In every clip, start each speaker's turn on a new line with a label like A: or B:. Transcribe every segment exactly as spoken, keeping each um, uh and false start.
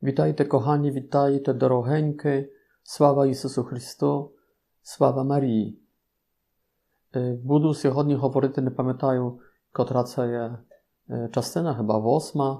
A: Вітайте, кохані, вітайте, дорогенькі, слава Ісусу Христу, слава Марії. Буду сьогодні говорити, не пам'ятаю, котра це є частина, chyba восьма,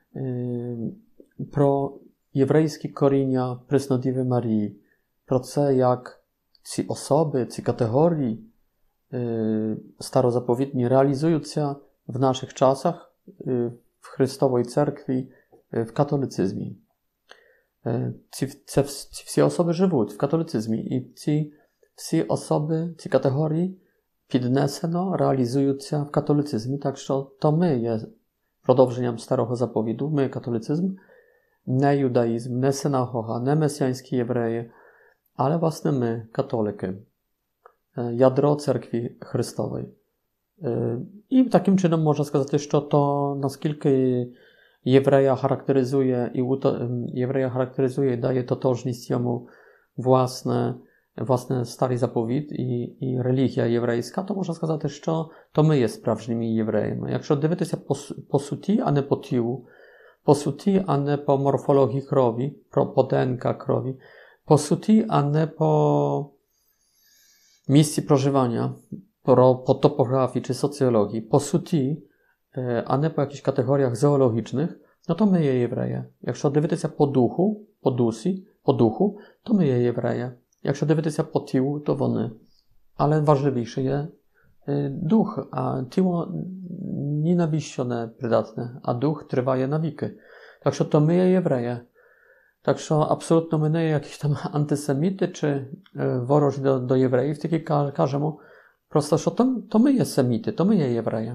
A: про єврейські коріння Преснодіви Марії, про це, як ці особи, ці категорії старозаповітні реалізуються w naszych czasach w Chrystowej Cerkwi, w katolicyzmie. Ci, ci, ci всі особи живуть в католицизмі, і ці всі особи, ці категорії піднесено реалізуються в католицизмі, так що то ми є продовженням старого заповіду, ми католицизм, не judaizm, не synagoga, не mesjańskie євреї, але власне ми, католики, ядро Церкви Христової. І таким чином можна сказати, що то наскільки єврея характеризує і єврея характеризує і дає тотожність йому власне, власне старий заповіт і, і релігія єврейська, то можна сказати, що то ми є справжніми євреями. Якщо дивитися по, по суті, а не по тілу, по суті, а не по морфології крові, по ді ен ка крові, по суті, а не по місці проживання, po, po topografii czy socjologii, po suti, a nie po jakichś kategoriach zoologicznych, no to my je Jewreje. Якщо дивитися по духу, по дусі, по духу, то ми є євреї. Якщо дивитися по тілу, то вони. Але важливіше є дух, а тіло ні на що не придатне, а дух триває на віки. Так що то ми є євреї. Так що абсолютно ми не є якісь там антисеміти чи ворожі до, до євреїв, тільки кажемо, просто, що то, то ми є семіти, то ми є євреї.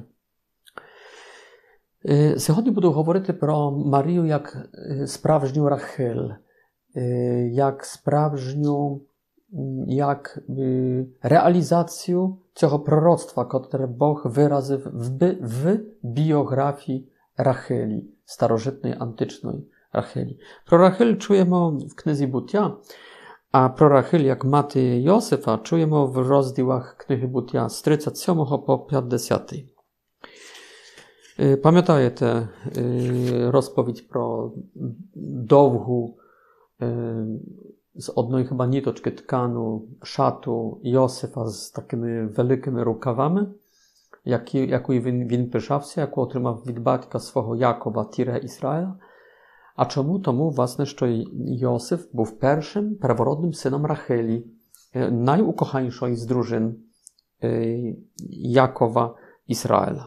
A: Сьогодні буду говорити про Марію як справжню Рахель, як справжню, як реалізацію цього пророцтва, яке Бог виразив в, в біографії Рахелі, старожитної, античної Рахелі. Про Рахель чуємо в книзі Буття, a про Рахель як мати Йосифа чуємо в розділах книги Буття з тридцять сьомого по п'ятдесятий. Пам'ятаєте розповідь про довгу з одної chyba nitочки ткану szatu Йосифа з такими великими рукавами, які, якою він, він пишався, яку отримав від батька свого Якова, тіре Ізраїля. A czemu? Tomu własne, że Józef był pierwszym pierworodnym synem Racheli, najukochańszej z drużyn Jakowa Izraela.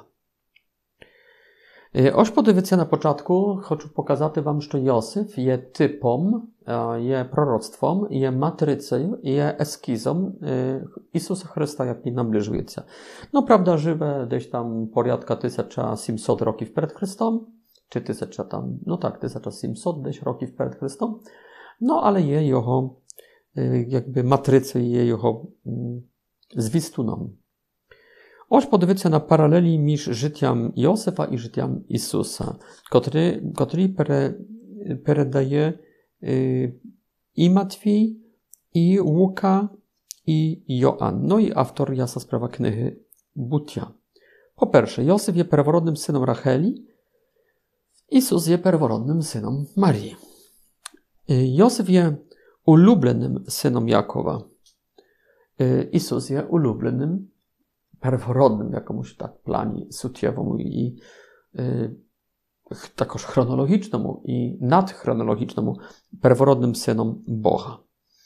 A: Ось подивіться на початку, хочу показати вам, що Йосиф є типом, є пророцтвом, є матрицею, є ескізом Ісуса Христа, який наближується. No, prawda, живе десь там порядка тисяча сімсот років перед Христом, czy tysiąca tam, no tak, tysiąca siedemset dесь років перед Христом, no ale je його, jakby matrycy, je його звістуном. Ось подивіться на паралелі між життям Йосифа і життям Ісуса, котрий, котрий пере, передає і Матвій, і Łuka, і Йоанн. No i автор, ясна справа, книги Буття. По-перше, Йосиф є первородним сином Рахелі, Isus jest pierworodnym synem Marii. Józef jest ulubionym synem Jakowa. Isus jest ulubionym, pierworodnym w jakimś tak planie sutiewemu i takoż chronologicznemu i nadchronologicznemu pierworodnym synem Boga.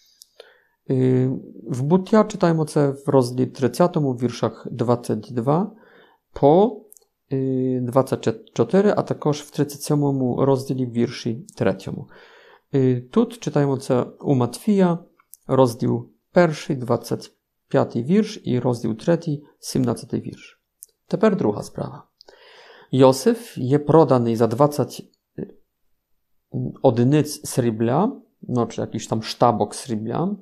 A: W Buttя czytajmy це w rozdziale trzydziestym, w wierszach dwadzieścia dwa po двадцять чотири, а також в тридцять сьомому розділі вірші третьому. Тут читаємо це у Матфія, розділ перший, двадцять п'ятий вірш і розділ третій, сімнадцятий вірш. Тепер друга справа. Йосиф є проданий за двадцять одиниць срібля, ну, чи якийś tam sztabok srebra,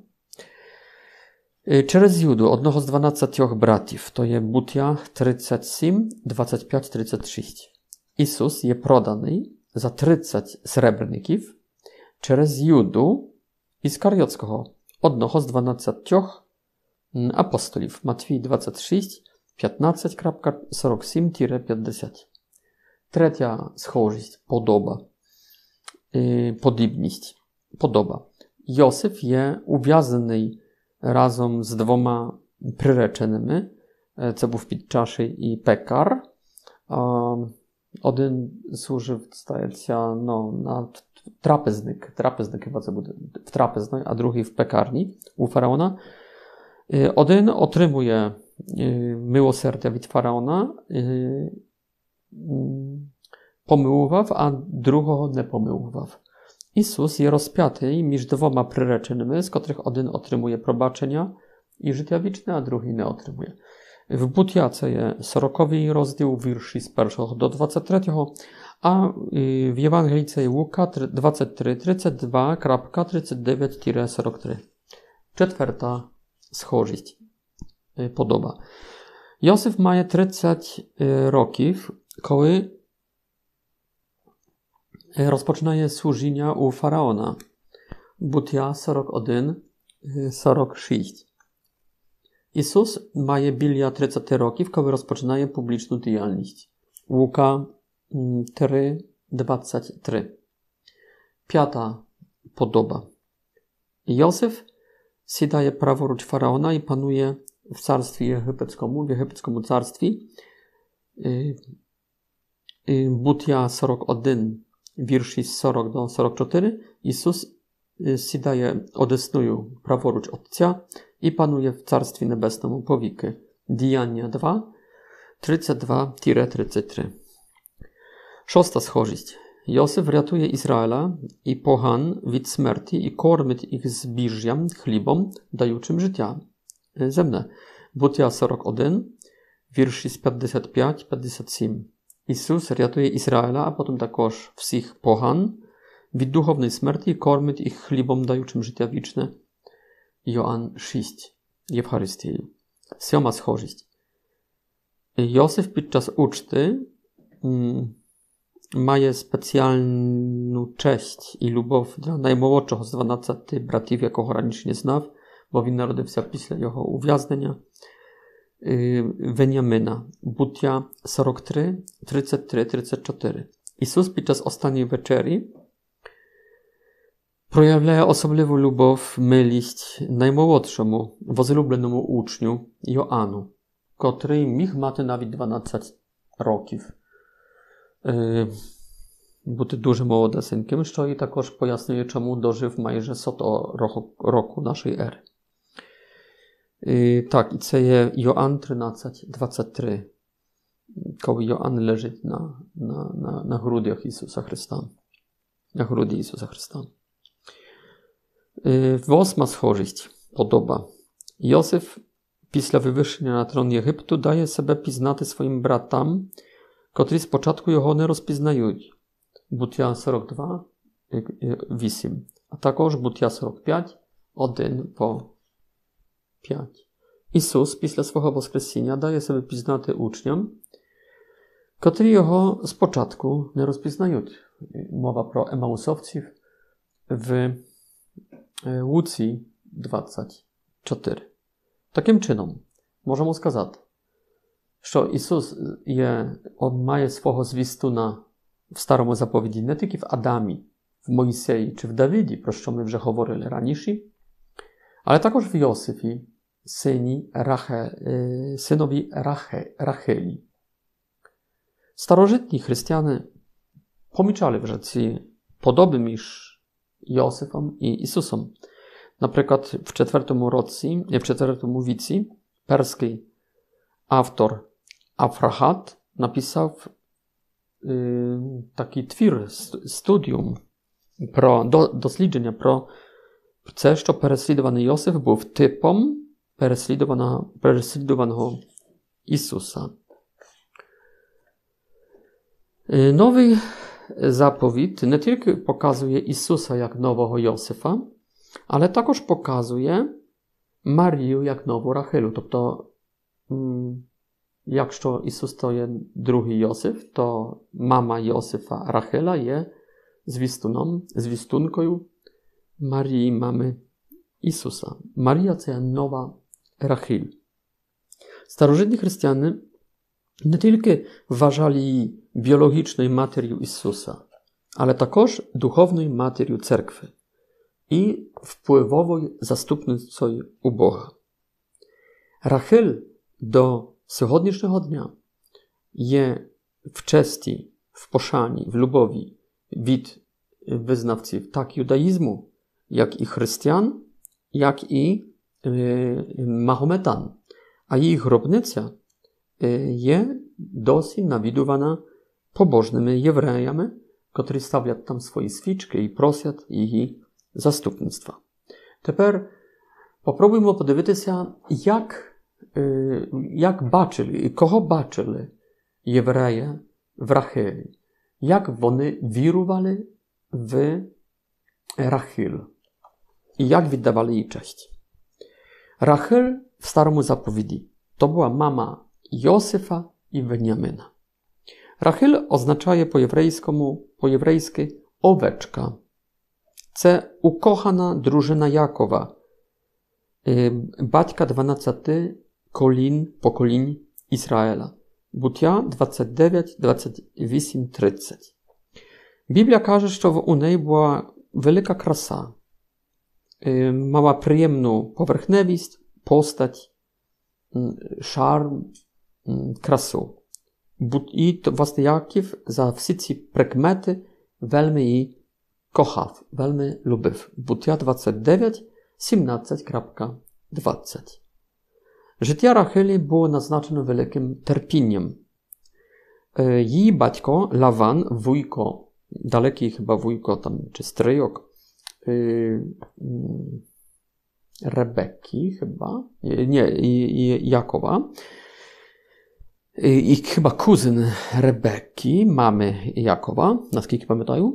A: через Юду, одного з дванадцятьох братів, то є Буття тридцять сім, двадцять п'ять, тридцять шість. Ісус є проданий за тридцять сребрників через Юду Іскаріотського, одного з дванадцятьох апостолів. Матвій двадцять шість, п'ятнадцять, сорок сім, п'ятдесят. Третя схожість, подоба. подібність, подоба. Йосиф є ув'язнений разом з двома приреченими. Це був підчаший і пекар. Один служив, здається, ну, на трапезник. Трапезник хіба це буде в трапезної, а другий в пекарні у фараона. Один отримує милосердя від фараона, помилував, а другого не помилував. Ісус є розп'ятий між двома приреченими, з котрих один отримує пробачення і життя вічне, а другий не отримує. В Буття це є сороковий розділ, вірші з першого до двадцять третього, а в Євангелії це є Łuka двадцять три тридцять два тридцять дев'ять сорок три. Четверта схожість, подоба. Йосиф має тридцять років, коли rozpoczynaje służenia u faraona. Буття сорок один сорок шість. Ісус має біля тридцять років, коли розпочинає публічну діяльність. Łuka три двадцять три. П'ята подоба. Йосиф сідає праворуч фараона і панує w carstwie єгипетському, в єгипетському царстві. Буття сорок один wierszy z сорок do сорок чотири, Isus сідає одесною праворуч Отця і панує в Царстві Небесному повіки. Діяння два, тридцять два тридцять три. Шоста схожість. Йосиф рятує Ізраїля і поган від смерті і кормить їх збіжжям, хлібом, даючим життя земне. Буття сорок один, вірші з п'ятдесят п'ять п'ятдесят сім. Ісус рятує Ізраїля, а потім також всіх поган від духовної смерті і кормить їх хлібом, даючим життя вічне. Йоанн шість. Євхаристією. Сьома схожість. Йосиф під час uczty mm, mає specjalną cześć i любов для наймолодшого з дванадцяти братів, якого раніше не знав, бо він народився після його ув'язнення. Веніамина. Буття сорок три тридцять три тридцять чотири. Ісус під час останньої вечері проявляє особливу любов, милість наймолодшому, возлюбленому учню Йоанну, котрий міг мати навіть дванадцять років. Бути дуже молодесеньким, що і також пояснює, чому дожив майже сотого року нашої ери. І, так, і це є Йоанн тринадцять двадцять три, коли Йоанн лежить на, на, на, на грудях Ісуса Христа. На груді Ісуса Христа. І, восьма схожість, подоба. Йосиф після вивищення на трон Єгипту дає себе пізнати своїм братам, котрі спочатку його не розпізнають. Буття сорок два вісім, а також Буття сорок п'ять один по п'ять. Ісус після свого воскресіння дає себе пізнати учням, котрі його спочатку не розпізнають. Мова про емаусовців в Łuці двадцять чотири. Таким чином, можемо сказати, що Ісус є, Он має свого звістуна в старому заповіді не тільки в Адамі, в Мойсеї чи в Давиді, про що ми вже говорили раніше, ale також w Josifie, syni Rache, synowi Rache, Racheli. Starożytni chrześcijanie pomічали вже ці подоби між Йосифом і Ісусом. Наприклад, в четвертому році, в четвертому віці перський автор Афрахат написав е, такий твір, студіум про до, дослідження про це, що переслідуваний Йосиф був типом переслідуваного, переслідуваного Ісуса. Новий заповіт не тільки показує Ісуса як нового Йосифа, але також показує Марію як нову Рахилу. Тобто, якщо Ісус to є другий Йосиф, то мама Йосифа Рахила є звістуном, звістункою Марії, мами Ісуса. Марія – це нова Рахиль. Starożytni chrześcijanie nie tylko wważali biologicznej materii Jezusa, ale також духовною матір'ю церкви і впливовою заступницею у Бога. Рахиль до сьогоднішнього дня є в честі, в пошані, в любові від визнавців так юдаїзму, як і християн, як і е, магометан. А її гробниця е, є досі навідувана побожними євреями, котрі ставлять там свої свічки і просять її заступництва. Тепер попробуємо подивитися, як, е, як бачили, і кого бачили євреї в Рахилі, як вони вірували в Рахиль і як віддавали їй честь. Рахиль w starому заповіді to była mama Józefa i Weniamina. Рахиль означає по-єврейському, по-єврейськи овечка. Це укохана дружина Якова, батька дванадцяти колін, поколінь Ізраїля. Буття двадцять дев'ять, двадцять вісім, тридцять. Біблія каже, що у неї була велика краса. Мала приємну поверхневість, постать, шарм, красу. І, власне, Яків за всі ці прикмети вельми її кохав, вельми любив. Буття двадцять дев'ять, сімнадцять, двадцять. Життя Рахилі було назначено великим терпінням. Її батько Лаван, вуйко, далекий chyba wujko tam, czy stryjok Rebeki chyba, nie, Jakowa i chyba kuzyn Rebeki, mamy Jakowa, naskільки пам'ятаю,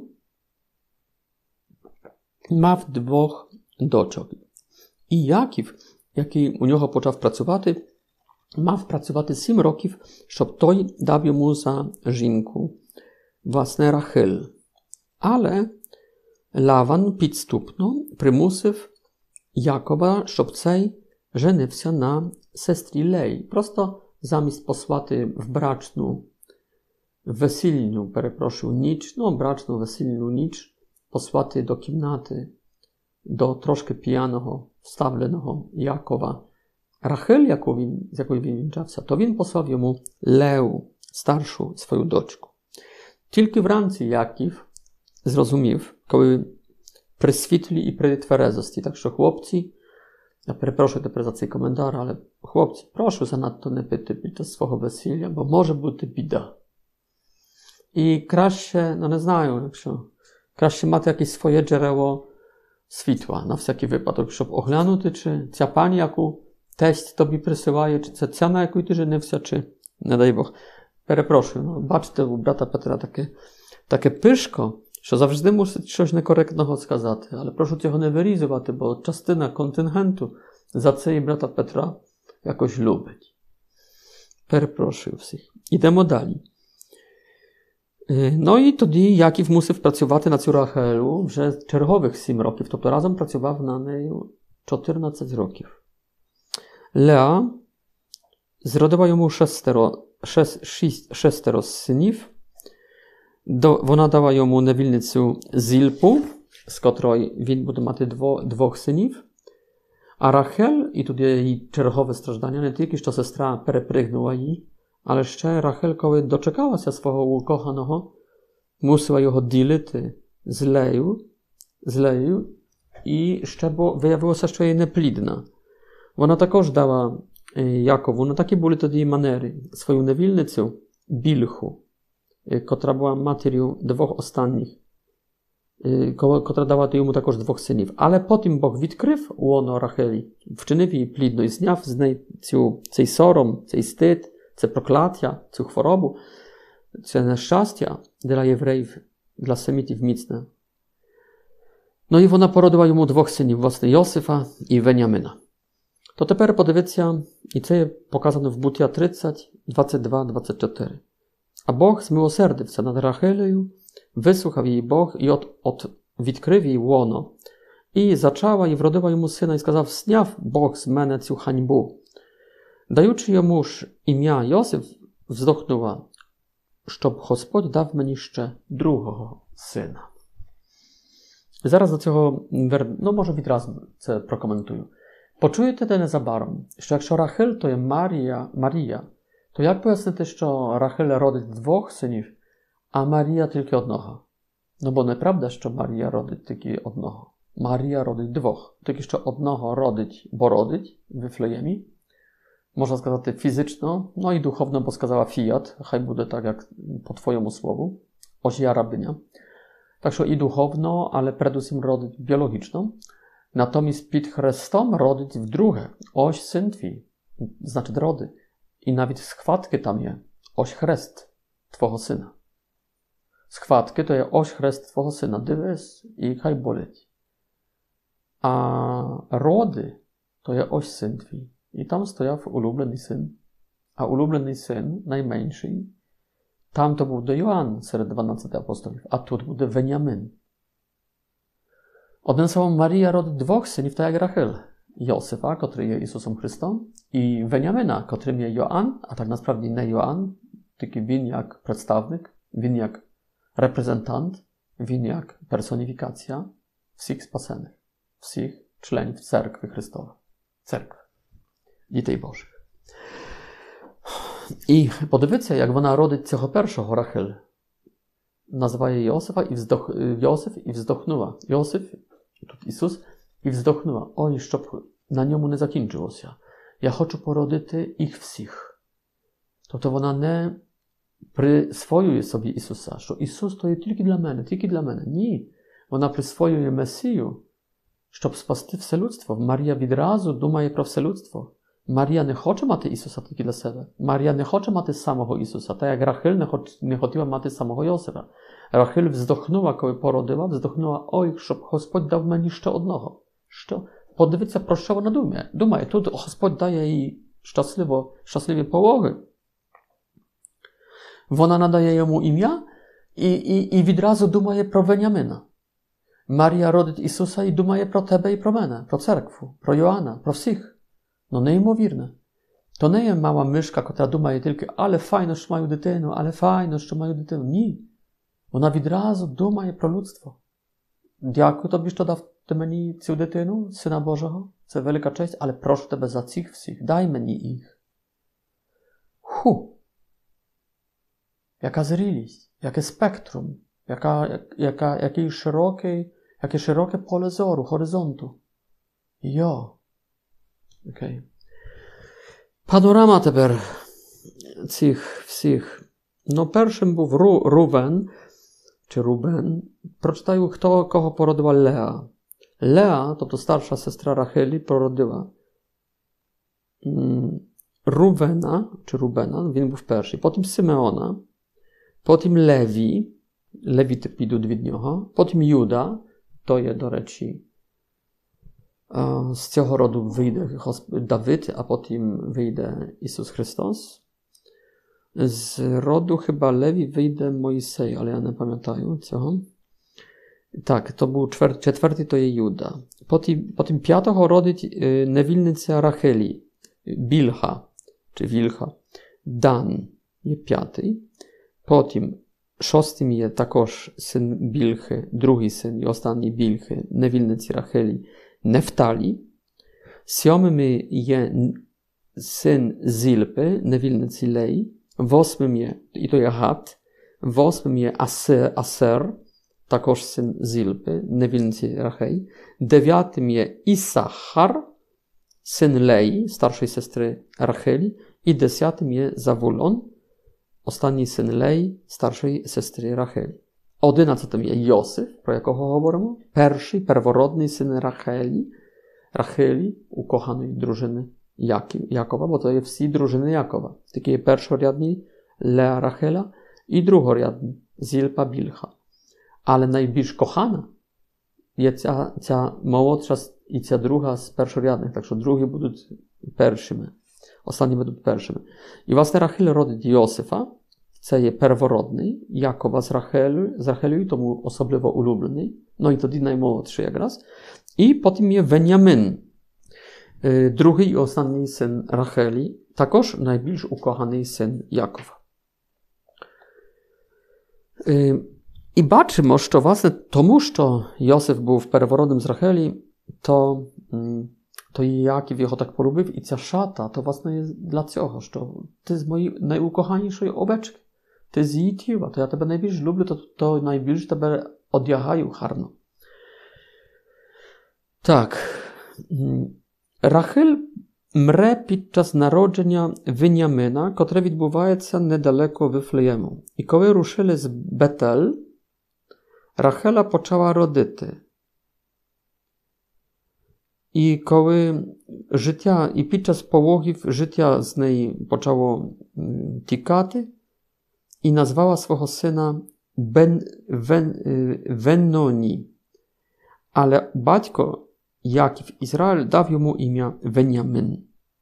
A: мав двох дочок. І Яків, який у нього почав працювати, мав працювати сім років, щоб той дав йому за жінку власне Рахиль. Але Лаван підступно примусив Якова, щоб цей женився на сестрі Леї. Просто замість послати в брачну весільну, перепрошую, ніч, ну, брачну весільну ніч, послати до кімнати, до трошки п'яного, вставленого Якова Рахиль, яку він, з якою він вінчався, то він послав йому Лею, старшу свою дочку. Тільки вранці Яків зрозумів, коли при світлі і при тверезості. Так що, хлопці, я перепрошую тепер за цей коментар, але хлопці, прошу занадто не пити під час свого весілля, бо може бути біда. І краще, no nie знаю, якщо, краще мати якесь своє джерело світла, на всякий випадок, щоб оглянути, чи ця пані, яку тесть тобі присилає, чи це ця, на яку ти женився, чи, не дай Бог. Перепрошую, no, бачите, у брата Петра таке, таке пишко, що завжди мусить щось некоректного сказати, але прошу цього не вирізувати, бо частина контингенту за це і брата Петра якось любить. Перепрошую всіх. Ідемо далі. No i тоді Яків мусив працювати на цю Рахелю вже чергових сім років, тобто разом працював на нею чотирнадцять років. Леа зродила йому шестеро, шест, шість, шестеро синів. До, вона дала йому невільницю Зільпу, з котрої він буде мати дво, двох синів. А Рахель, і тут є її чергове страждання, не тільки, що сестра перепригнула її, але ще Рахель, коли дочекалася свого ukоchaного, мусила його ділити з Лею, з Лею і ще бо виявилося, що є неплідна. Вона також дала Якову, no takie були тоді манери, свою невільницю Білху, котра була матір'ю двох останніх, котра дала йому також двох синів. Але потім Бог відкрив лоно Рахелі, вчинив її плідно і зняв з неї цю, цей сором, цей стид, це прокляття, цю хворобу, це нещастя для євреїв, для семітів міцне. No i вона породила йому двох синів, власне, Йосифа і Веніамина. To тепер подивіться, і це є показано в Буття тридцять, двадцять два, двадцять чотири. А Бог змилосердився над Рахелею, вислухав її Бог і от, от відкрив їй лоно. І зачала, і вродила йому сина, і сказав, зняв Бог з мене цю ганьбу. Даючи йому ж ім'я Йосиф, вздохнула, щоб Господь дав мені ще другого сина. Зараз до цього, ну може відразу це прокоментую. Почуєте те незабаром, що якщо Рахиль то є Марія, Марія, то як пояснити, що Рахиль родить двох синів, а Марія тільки одного? No bo nieprawda, що Марія родить тільки одного. Марія родить двох. Тільки що одного родить, бо родить в Вифлеємі. Можна сказати фізично, no i duchowno, bo сказала fiat, хай буде так, як по твоєму слову. Ось я рабиня. Так що і духовно, але передусім родить біологічно. Natomiast під Христом родить вдруге. Ось син твій, значить роди. І навіть схватки там є. Ось хрест твого сина. Схватки to є ось хрест твого сина. Дивись і хай болить. А роди to є ось син твій. І там стояв улюблений син. А улюблений син, найменший, там то був Йоанн серед дванадцяти апостолів, а тут буде Веніамин. Одним словом, Марія родить двох синів, так як Рахиль. Йосифа, котрий є Ісусом Христом, і Веніамина, котрим є Йоанн, а так насправді не Йоанн, тільки він як представник, він як reprezentant, він як персоніфікація всіх спасених, всіх членів Церкви Христоwej, Церкви, дітей Божих. І подивіться, як вона родить цього першого Рахиль. Називає Йосифа і вздох... Йосиф і вздохнула. Йосиф, тут Ісус, і вздохнула. Ой, щоб на ньому не закінчилося. Я хочу породити їх всіх. Тобто вона не присвоює собі Ісуса, що Ісус то є тільки для мене, тільки для мене. Ні. Вона присвоює Месію, щоб спасти все людство. Марія відразу думає про все людство. Марія не хоче мати Ісуса тільки для себе. Марія не хоче мати самого Ісуса, так як Рахиль не, хоч, не хотіла мати самого Йосифа. Рахиль вздохнула, коли породила, вздохнула, ой, щоб Господь дав мені ще одного. Що? Подивіться, про що вона думає. Думає, тут Господь дає їй щасливо, щасливі пологи. Вона надає йому ім'я і, і, і відразу думає про Веніамина. Марія родить Ісуса і думає про тебе і про мене, про церкву, про Йоанна, про всіх. No nеймовірно. То не є мała мишка, котра думає тільки, але файно, що маю дитину, але файно, що маю дитину. Ні. Вона відразу думає про людство. Дякую тобі, що дав ти мені цю дитину, Сина Божого. Це велика честь, але прошу тебе за цих всіх. Дай мені їх. Ху. Яка зрілість, яке спектрум, яка, яка, який широкий, яке широке поле зору, горизонту. Йо. Окей. Панорама тепер цих всіх. No першим був Ру, Рувен, чи Рубен. Прочитаю, хто кого породила Леа. Леа, тобто старша сестра Рахилі, породила Рувена, чи Рубена, він був перший. Потім Симеона, потім Леві, Левіти підуть від нього, потім Юда, то є, до речі, z цього роду вийде Давид, a potem wyjdzie Jezus Chrystus. Z rodu chyba Lewi wyjdzie Mojsej, ale ja nie pamiętam цього. Так, то був четвертий, то є Юда. Потім, потім п'ятого родить невільниця Рахелі, Більха, чи Вільха. Дан є п'ятий. Потім шостим є також син Більхи, другий син і останній Більхи, невільниці Рахелі, Нефталі. Сьомим є син Зільпи, невільниці Леї. Восьмим є, і то є Гад. Восьмим є Асер, Асер, також син Зільпи, невільниці Рахей. Дев'ятим є Ісахар, син Леї, старшої сестри Рахелі. І десятим є Завулон, останній син Леї, старшої сестри Рахелі. Одинадцятим є Йосиф, про якого говоримо. Перший, первородний син Рахелі, Рахелі, укоханої дружини Якова, бо то є всі дружини Якова. Такі є першорядні Леа Рахеля і другорядні Зільпа Більха. Але найбільш кохана є ця, ця молодша і ця друга з першорядних, так що другі будуть першими, останні будуть першими. І власне Рахель родить Йосифа, це є первородний, Якова з Рахелю, з Рахелю, тому особливо улюблений, no i тоді наймолодший якраз. І потім є Веніамин, другий і останній син Рахелі, також найбільш укоханий син Якова. І бачимо, що, власне, тому, що Йосиф був первородним з Рахелі, то, то і Яків його так полюбив, і ця шата, то, власне, є для цього, що ти з моєї найукоханішої овечки, ти з її тіла, то я тебе найбільш люблю, то, то найбільш тебе одягаю гарно. Так. Рахель мре під час народження Веніамина, котре відбувається недалеко Вифлеєму. І коли рушили з Бетель, Рахела почала родити. І коли життя, і під час пологів життя з неї почало тікати, і назвала свого сина Бен, Вен, Веноні. Але батько Яків Ізраїль дав йому ім'я Веніамин.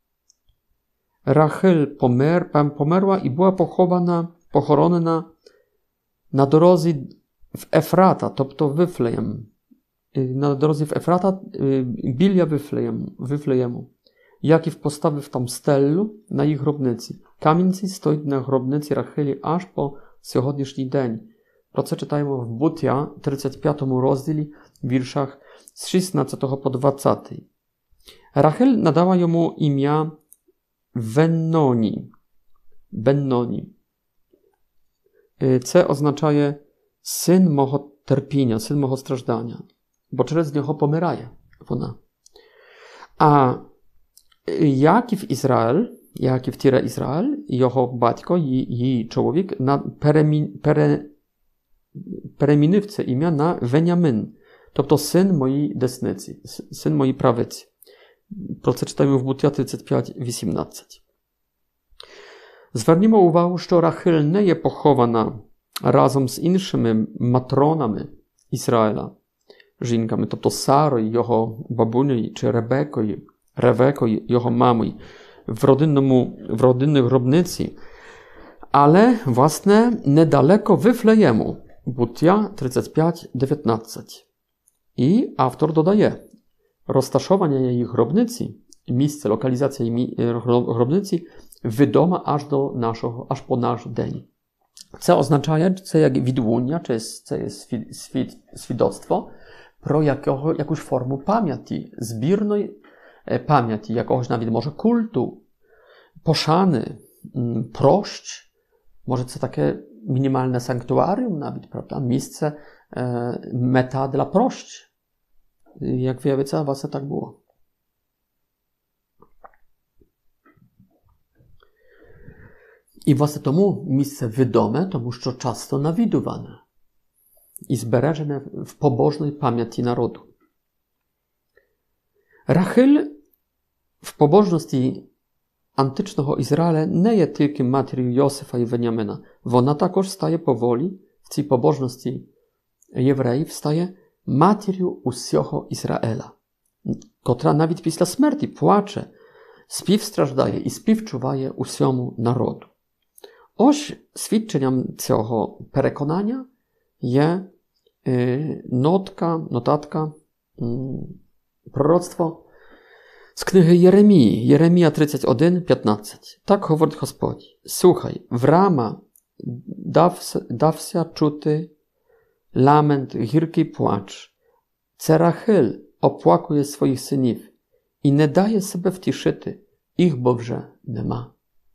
A: Рахель помер, померла і була похована, похоронена на дорозі в Ефрата, тобто Вифлеєм. На дорозі в Ефрата біля Вифлеєму. Вифлеєму. Яків поставив там стелю на їх гробниці. Камінь цей стоїть на гробниці Рахелі аж по сьогоднішній день. Про це читаємо в Буття, тридцять п'ятому розділі, віршах з шістнадцятого по двадцятий. Рахель надала йому ім'я Венноні. Бенноні. Це означає син мого терпіння, син мого страждання, бо через нього помирає вона. А Яків Ізраїль, Яків тіре Ізраїль, його батько, її, її чоловік, перемі, пере, перемінив це ім'я на Веніамин, тобто син моїй десниці, син моїй правиці. Про це читаємо в Буття тридцять п'ять вісімнадцять. Звернімо увагу, що Рахель не є похована разом з іншими матронами Ізраїля, жінками, тобто Сарою, його бабунею, чи Ребекою, Ревекою, його мамою, в, родинному, в родинній гробниці, але, власне, недалеко Вифлеєму, Буття тридцять п'ять дев'ятнадцять. І автор додає, розташування її гробниці, місце, локалізація її гробниці відома аж до нашого, аж по наш день. Це означає, це як відлуння, чи це є свід, свід, свідоцтво про якого, якусь форму пам'яті, збірної пам'яті, якогось навіть може культу, пошани, прощ. Може це таке мінімальне санктуаріум навіть, правда? Місце, е, мета для прощ. Як виявиться, власне так було. І власне тому місце відоме, тому що часто навідуване і збережене в побожній пам'яті народу. Рахель в побожності античного Ізраїля не є тільки матір'ю Йосифа і Веніамина. Вона також стає поволі, в цій побожності євреїв, стає матір'ю усього Ізраїля, котра навіть після смерті плаче, співстраждає і співчуває усьому народу. Ось свідченням цього переконання є нотка, нотатка, пророцтво з книги Єремії, Єремія тридцять один п'ятнадцять. Так говорить Господь: «Słuchaj, в Рама дався, дався чути ламент, гіркий плач. Це Рахель оплакує своїх синів і не дає себе втішити, їх бо вже нема».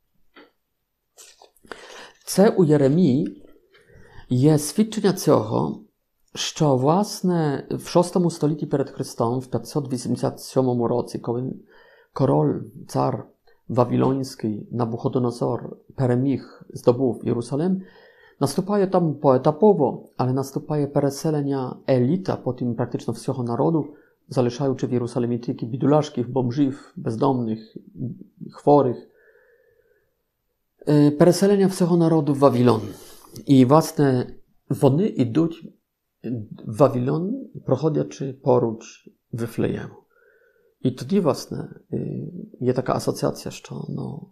A: Це у Єремії є свідчення цього, що, власне, в шостому столітті перед Христом, в п'ятсот вісімдесят сьомому році, коли король, цар Вавилонський Набуходоносор переміг, здобув Єрусалим, наступає там поетаpowo, ale наступає переселення еліта, потім практично всього народу, залишаючи в Єрусалимі тільки бідолашків, бомжів, бездомних, хворих. Переселення всього народу в Вавилон. І, власне, вони йдуть в Вавилон, проходячи поруч Вифлеєму. І тоді, власне, є така асоціація, що ну,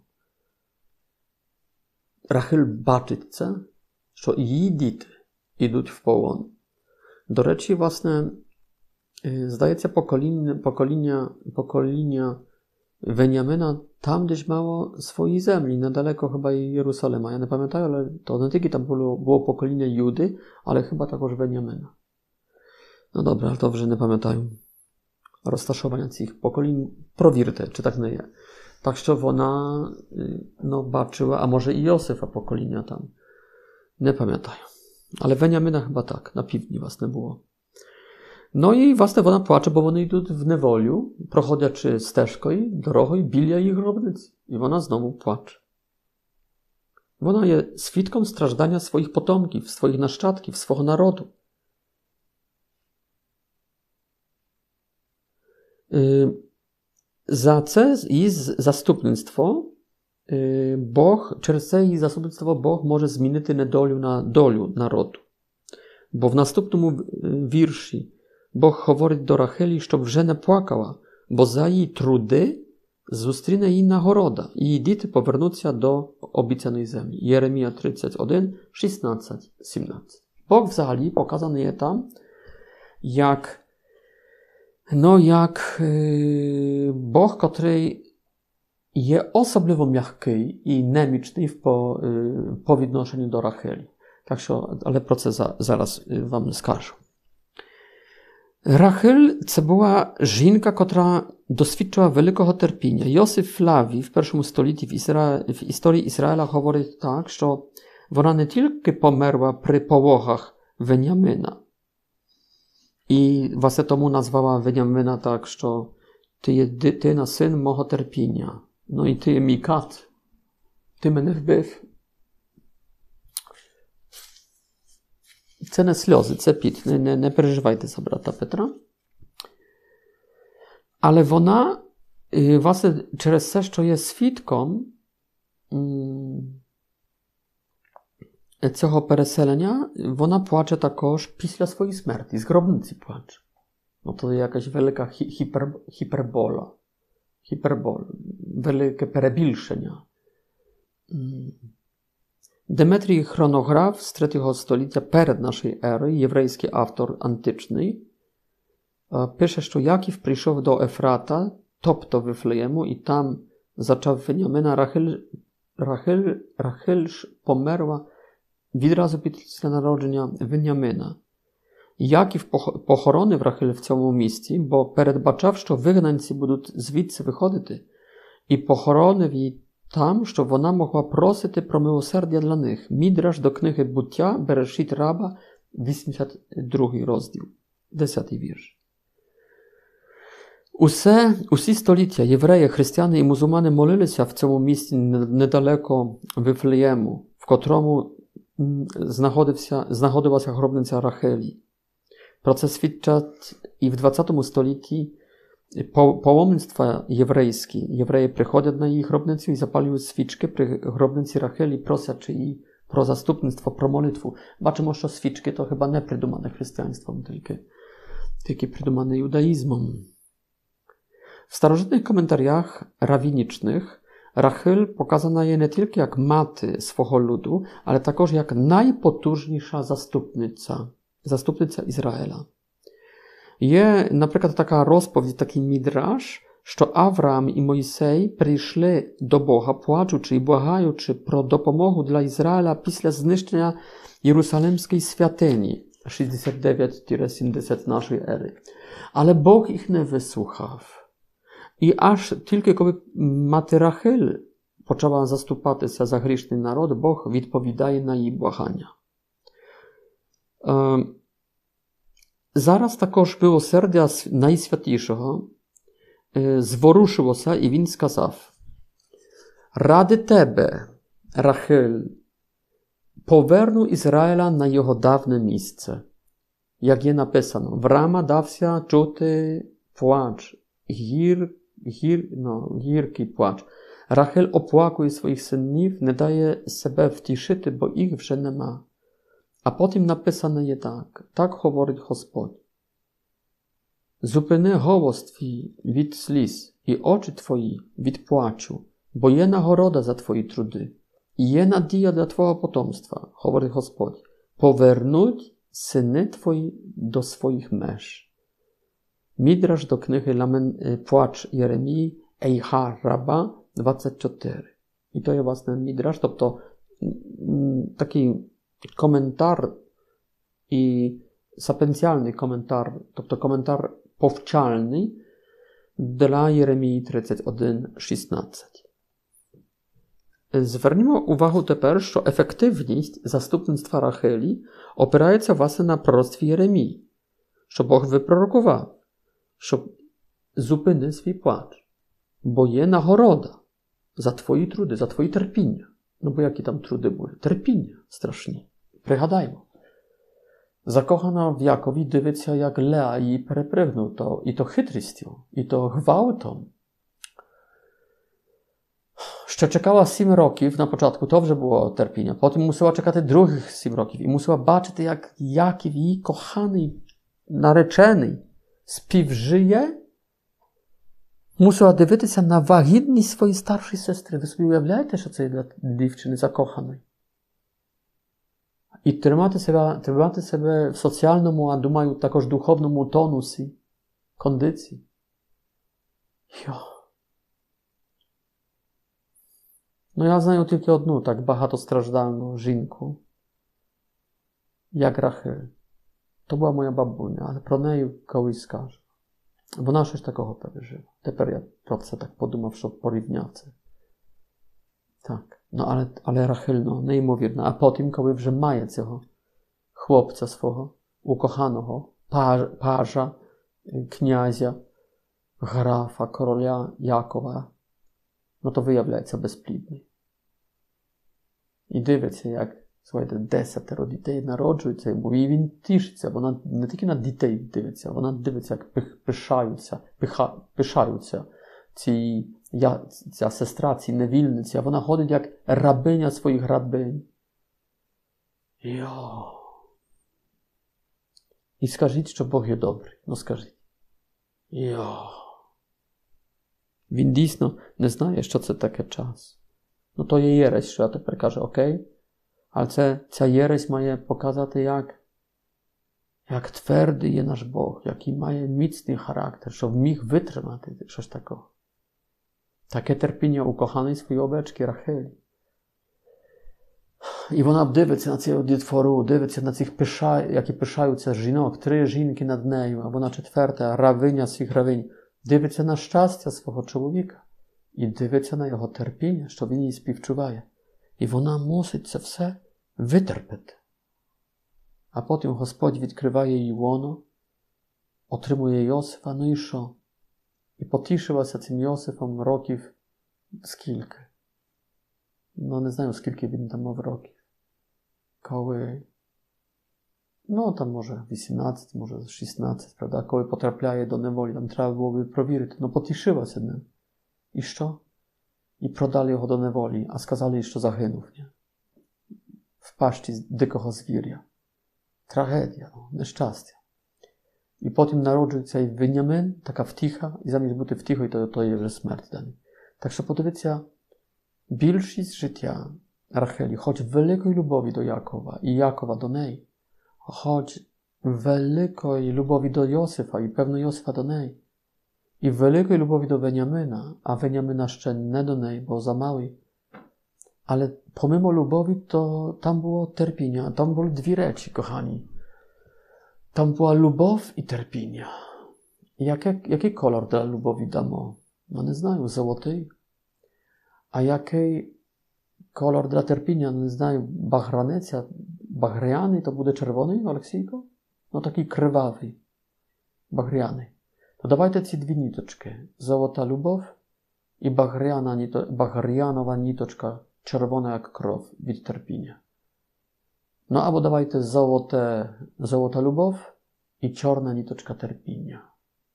A: Рахель бачить це, що її діти йдуть в полон. До речі, власне, здається, покоління, покоління, покоління Weniamina tam gdzieś mało swojej zemli, niedaleko chyba i Jeruzalema. Ja nie pamiętam, ale to nie tylko tam było, było pokolenie Judy, ale chyba także Weniamina. No dobra, ale to вже не пам'ятаю розташування цих поколінь. Провірте, чи так не є. Так що вона, no, бачила, а може і Йосифа покоління там. Не пам'ятаю. Але Веніамина chyba tak, na півдні вас не було. No i własne wona płacze, bo one idą w niewoliu, prochodячи стежкою, дорогою, біля їх гробниць. I ona znowu płacze. Wona jest świadkiem strażdania swoich potomków, swoich naszczadków, swojego narodu. За це її заступництво Бог, через це її заступництво Бог може змінити недолю на долю народу. Бо в наступному вірші Бог говорить до Рахелі, щоб вже не плакала, бо за її труди зустріне її нагорода, і її діти повернуться до обіцяної землі. Єремія тридцять один, шістнадцять, сімнадцять. Бог взагалі показаний є там, як No jak yy, Bóg, który jest osobliwie miękki i nemiczny w po, yy, po відношенню do Racheli. Tak się, ale proces za, zaraz yy, wam skażę. Rachel to była żinka, która doświadczyła wielkiego cierpienia. Józef Flawi w pierwszym stuleciu w, Izra w historii Izraela mówi tak, że ona nie tylko pomerła przy połochach Weniamina. I właśnie tomu nazwała Weniamina tak, że ty jest dytyna, syn mого терпіння. No i ty jest mi kat. Ty mnie wbyw. Це не сльози, це піт. Не, не, не переживайте за брата Петра. Але вона, власне, через те, що є свідком цього переселення, вона плаче також після своєї смерті, з гробниці плаче. No to jakaś wielka hi, hiper, hiperbola. Hiperbol, wielkie перебільшення. Demetrij Chronograf z trzeciego stulecia przed naszej ery, єврейський автор античний, pisze, że Jakів прийшов до Ефрата, тобто Вифлеєму, і там зачав Веніамина. Рахель, Рахель, Рахель ж померла відразу після народження Веніамина. Яків похоронив Рахель в цьому місці, бо передбачав, що вигнанці будуть звідси виходити, і похоронив її там, щоб вона могла просити про милосердя для них. Мідраш до книги Буття, Берешит Раба, вісімдесят другий розділ, десятий вірш. Усе, усі століття євреї, християни і мусульмани молилися в цьому місці недалеко Вифлеєму, в котрому знаходився, знаходилася гробниця Рахелі. Про це свідчать і в двадцятому столітті паломництва єврейські. Євреї приходять на її гробницю і запалюють свічки при гробниці Рахелі, просячи її про заступництво, про молитву. Бачимо, що свічки то chyba не придумане християнством, тільки, тільки придумане judaizmem. W starożytnych komentarzach rawinicznych Rachel pokazana jest nie tylko jak maty swego ludu, ale także jak najpotężniejsza zastupnica, zastupnica Izraela. Jest na przykład taka rozpowiedź, taki midrasz, że Awram i Mojsej przyszli do Boga, płaczучи i błagaючи про допомогу dla Izraela після zniszczenia jerusalemskiej świątyni sześćdziesiąt dziewięć do siedemdziesiąt naszej ery. Ale Bóg ich nie wysłuchał. I aż tylko kiedy mati Rachel poczęła zastupatися za grzeszny naród, Bóg odpowiadaje na jej błagania. Um, zaraz також милосердя найсвятішого зворушило się і він сказав: ради тебе, Рахель, поверну Ізраїля на його давне місце. Як є написано, в Рама дався чути плач, гір, гір, no, гіркий плач. Рахель оплакує своїх синів, не дає себе втішити, бо їх вже нема. А потім написано є так, так говорить Господь. Зупини голос твій від сліз і очі твої від плачу, бо є нагорода за твої труди, і є надія для твого потомства, говорить Господь. Повернуть сини твої до своїх меж. Midrasz do knihy Lamen, Płacz Jeremii, Eicha Rabba двадцять чотири. І то є, власне, Мідраш, тобто такий komentar i sapiencjalny komentar, тобто komentar powczalny dla Jeremii тридцять один шістнадцять. Звернімо увагу тепер, що ефективність заступництва Рахелі опирається, власне, на пророцтві Єремії, що Бог випророкував, щоб зупини свій плач, бо є нагорода за твої труди, за твої терпіння. Ну, бо які там труди були? Терпіння страшні. Пригадаймо. Закохана в Якові дивиться, як Леа її перепригнув, то, і то хитрістю, і то гвалтом. Що чекала сім років на початку, то вже було терпіння. Потім мусила чекати других сім років і мусила бачити, як Яків, її коханий, наречений, співжиє. Мусила дивитися на вагітність своєї старшої сестри. Ви собі уявляєте, що це є для дівчини закоханої? І тримати себе, тримати себе в соціальному, а думаю, також духовному тонусі, кондиції. Йо. Ну, я знаю тільки одну так багатостраждальну жінку, як Рахель. То була моя бабуня, але про неї колись скажу. Вона щось такого пережила. Тепер я про це так подумав, що порівняв це. Так. No ale, ale Rachel, no, nеймовірна. А потім, коли вже має цього хлопця свого, укоханого, пажа, князя, графа, короля Якова, no to виявляється безплідний. І дивиться, як, słuchajcie, десятеро дітей народжуються йому, і він тішиться. Вона не тільки на дітей дивиться, вона дивиться, як пих, пишаються, пиха, пишаються ці Я, ця сестра, ці невільниці, а вона ходить як рабиня своїх рабинь. Йо. І скажіть, що Бог є добрий. Ну скажіть. Йо. Він дійсно не знає, що це таке час. Ну то є єресь, що я тепер кажу, окей, але це, ця єресь має показати, як, як твердий є наш Бог, який має міцний характер, щоб міг витримати щось такого. Таке терпіння у коханої своєї овечки Рахелі. І вона дивиться на цю дітвору, дивиться на цих, пиша, які пишаються жінок, три жінки над нею, а вона четверта, равиня своїх равинь. Дивиться на щастя свого чоловіка і дивиться на його терпіння, що він їй співчуває. І вона мусить це все витерпіти. А потім Господь відкриває їй лоно, отримує Йосифа, ну і що? І потішилася цим Йосифом років скільки. Ну, не знаю, скільки він там мав років. Коли, ну, там може вісімнадцять, може шістнадцять, правда? Коли потрапляє до неволі, там треба було би провірити. Ну, потішилася ним. І що? І продали його до неволі, а сказали, що загинув, nie? В пащі дикого звіря. Трагедія, no, нещастя. І потім народжується і Веніамин, така втіха, і замість бути втіхою, то, то є вже смерть далі. Так що подивіться, більшість життя Рахелі, хоч великої любові до Якова і Якова до неї, хоч великої любові до Йосифа і певно Йосифа до неї, і великої любові до Веніамина, а Веніамина ще не до неї, bo za mały. Ale pomimo lubowi, to tam było terpienia, tam były dwie rzeczy, kochani. Tam była lubow i terpienia. Jaki, jaki kolor dla lubowi damo? No nie znają, złoty. A jaki kolor dla terpienia? No nie znają, bahranecja, bahriany, to będzie czerwony, Aleksijko? No taki krwawy, bahriany. To dawajcie ci dwie niteczki. Złota lubow i bahriana, nito, bahrianowa nitoczka, czerwona jak krew, від terpienia. No albo dawajcie złote, złota lubow i czarna nitoczka terpienia.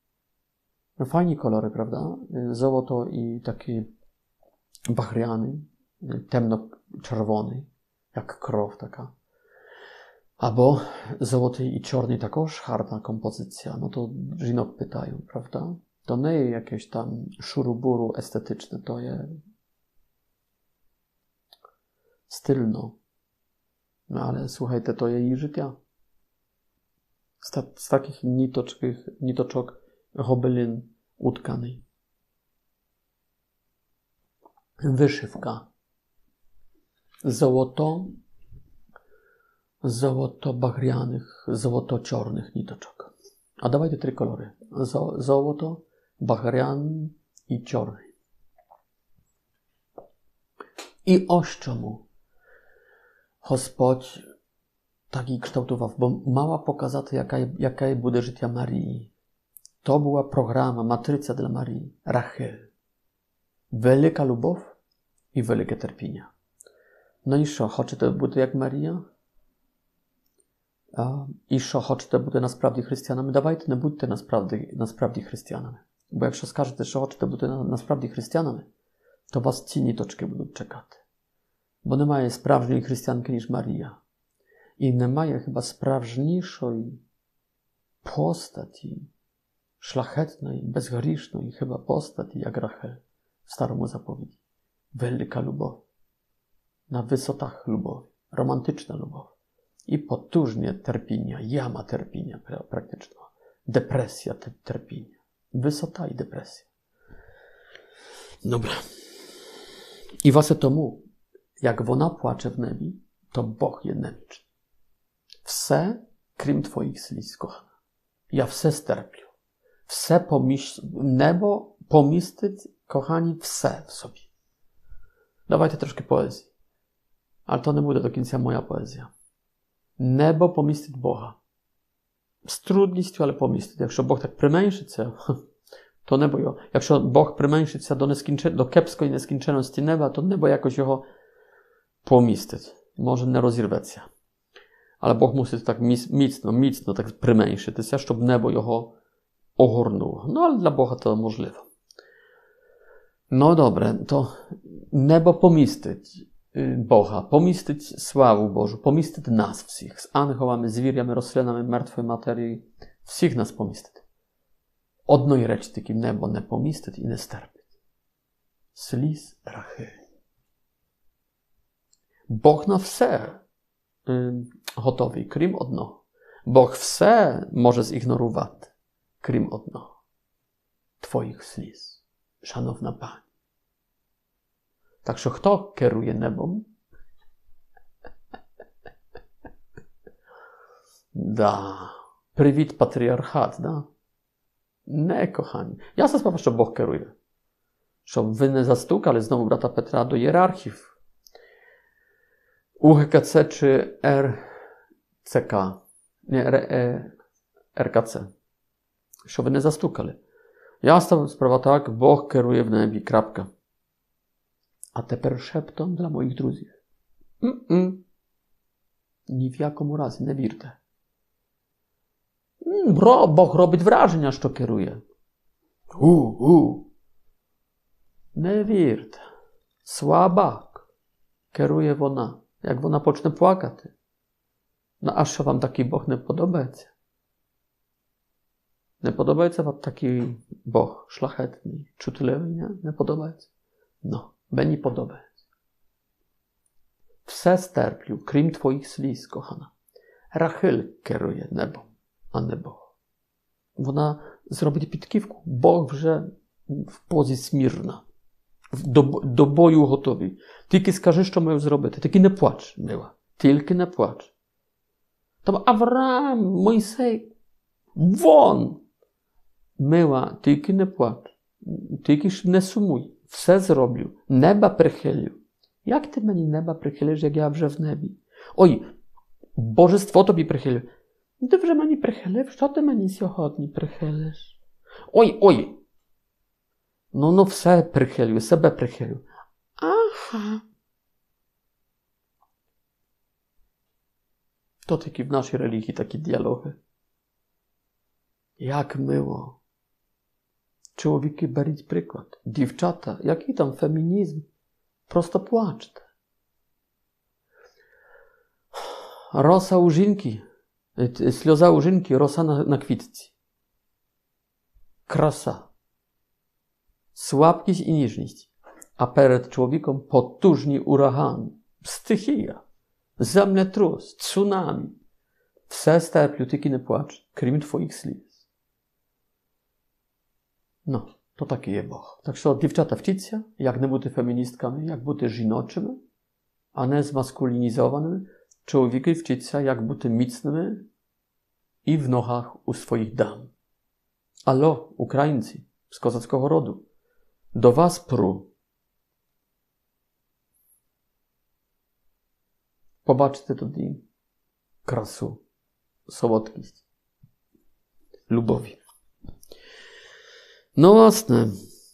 A: No fajni kolory, prawda? Złoto i taki bahriany, temno-czerwony, jak krew taka. Albo złoty i czarny takoż harna kompozycja. No to żinok pytają, prawda? To nie jest jakieś tam szuruburu estetyczne, to jest stylno. No ale słuchajcie, to jest jej życia. Z, ta, z takich nitoczek, nitoczok gobelin utkanej. Wyszywka. Złoto, złoto bagrianych, złoto czarnych nitoczek. A dawajcie trzy kolory. Złoto, bagrian i czarny. I ось чому Господь так і kształtował, bo mała pokazати, jaka, jaka буде життя Марії. To była programa, matryca dla Marii, Rachel. Wielka любов i wielkie cierpienie. No i co, chcecie być jak Maria? A, I co, chcecie być naprawdę chrześcijanami? Dawajcie, nie bądźcie naprawdę chrześcijanami. Bo jak skażecie, że chcecie być naprawdę chrześcijanami, to was ci nitoczki będą czekać. Bo немає справжньої християнки, ніж Марія. І немає хіба справжнішої постаті, шляхетної, безгрішної хіба постаті, як Рахель в Старому Заповіді. Велика любов. На висотах любові. Романтична любов. І потужне терпіння, яма терпіння практично. Депресія терпіння. Висота і депресія. Добре. І власне тому, jak wona płacze w nebi, to Bóg je nemiczny. Wse, krім twoich сліз, kochana. Ja wse sterpię. Wse pomyśl, nebo pomistить, kochani, wse w sobie. Dawajcie troszkę poezji. Ale to nie będzie do końca moja poezja. Nebo pomistить Boga. Z trudnością, ale pomistить. Якщо Бог так применшиться, то небо його. Якщо Бог применшиться до, нескінчен... до кепської нескінченності неба, то небо якось його pomistить. Może nie rozірветься. Ale Bóg musi tak mocno, mocno tak применшитися, щоб небо його огорнуло. No ale dla Boga to możliwe. No dobre, to niebo pomistить Boga, pomistить sławę Bożą, pomistить nas wszystkich, z aniołami, zwierzami, roślinami, martwej materii, wszystkich nas pomistить. Одної речі таки небо не помістить і не стерпить. Сліз Рахель. Бог на все y, готовий, крім одного. Бог все може зігнорувати, крім одного. Твоїх сліз, шановна пані. Так що хто керує небом? Да. Привіт, патріархат, да? Не, kochani. Jasna sprawa, że Bóg kieruje. Щоб ви не застукали знову брата Петра до ієрархів У Г К Ц чи Р Ц К. Nie, R K C. Щоб ви не застукали. Jasna sprawa tak, Bóg kieruje w niebie, krapka. A тепер szeptom dla moich друзів. Mm-mm. Ні в якому разі не вірте. Бог робить враження, що керує. У-у. Не вірте. Слабак. Керує вона. Як вона почне плакати. Ну, а що вам такий Бог не подобається? Не подобається вам такий Бог шляхетний, чутливий, не? Не подобається? Ну, мені подобається. Все стерплю, крім твоїх сліз, кохана. Рахель керує небом. А не Бог. Вона зробить підківку. Бог вже в позі смірна. До, до бою готовий. Тільки скажи, що маю зробити. Тільки не плач, мила. Тільки не плач. Там Авраам, Мойсей. Вон! Мила, тільки не плач. Тільки ж не сумуй. Все зроблю. Неба прихилю. Як ти мені неба прихилиш, як я вже в небі? Ой, божество тобі прихилю. Ти вже мені прихилив? Що ти мені сьогодні прихилиш? Ой, ой! Ну, ну, все прихилю, себе прихилю. Ага. To такі в нашій релігії такі діалоги. Як мило. Чоловіки, беріть приклад. Дівчата, який там фемінізм? Просто плачте. Роса у жінки. Сльоза у жінки, роса на, на квітці. Краса. Słabkість і ніжність. А перед чоловіком потужний ураган. Стихія. Землетрус. Цунамі. Все стерплю, тільки не плач. Крім твоїх сліз. Ну, То такий є Бог. Так що, дівчата, вчіться, як не бути феміністками, як бути жіночими, а не змаскулінізованими. Чоловіки, вчіться, як бути міцними і в ногах у своїх дам. Алло, українці з козацького роду, до вас пру. Побачите тоді красу, солодкість, любові. Ну, власне,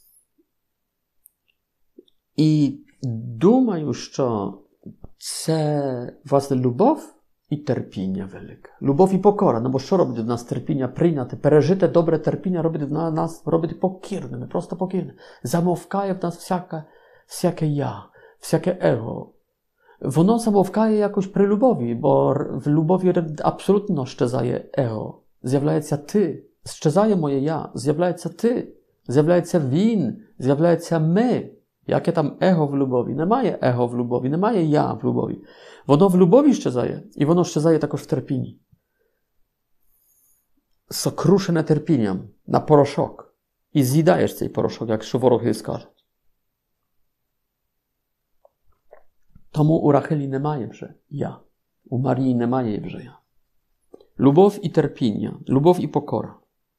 A: і думаю, що це, власне, любов і терпіння велике. Любов і покора. Ну, бо що робить до нас терпіння? Прийняти, пережити добре терпіння, робить на нас, робить покірними, просто покірними. Замовкає в нас всяке, всяке я, всяке его. Воно замовкає якось при любові, бо в любові абсолютно щезає его. З'являється ти. Щезає моє я, з'являється ти, з'являється він, з'являється ми. Яке там его в любові? Немає его в любові, немає я в любові. Воно в любові щезає, і воно щезає також в терпінні. Сокрушене терпінням на порошок. І з'їдаєш цей порошок, якщо вороги скажуть. Тому у Рахелі немає вже я. У Марії немає вже я. Любов і терпіння, любов і покора.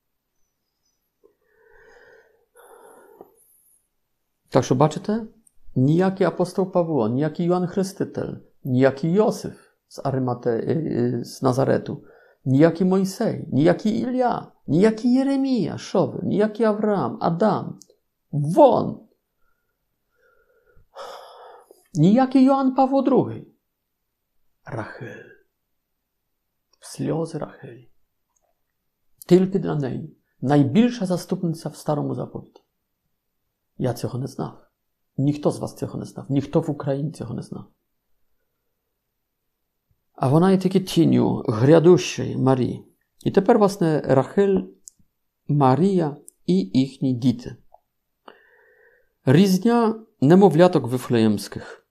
A: Так що, бачите, ніякий апостол Павло, ніякий Йоанн Хреститель, ніякий Йосиф з Аримате, з Назарету, ніякий Мойсей, ніякий Ілля, ніякий Єремія, що ви, ніякий Авраам, Адам, вон! Ніякий Йоанн Павло другий. Рахель. Сльози Рахелі. Тільки для неї. Найбільша заступниця в старому заповіті. Я цього не знав. Ніхто з вас цього не знав. Ніхто в Україні цього не знав. А вона є тільки тінню грядущої Марії. І тепер, власне, Рахель, Марія і їхні діти. Різня немовляток вифлеємських.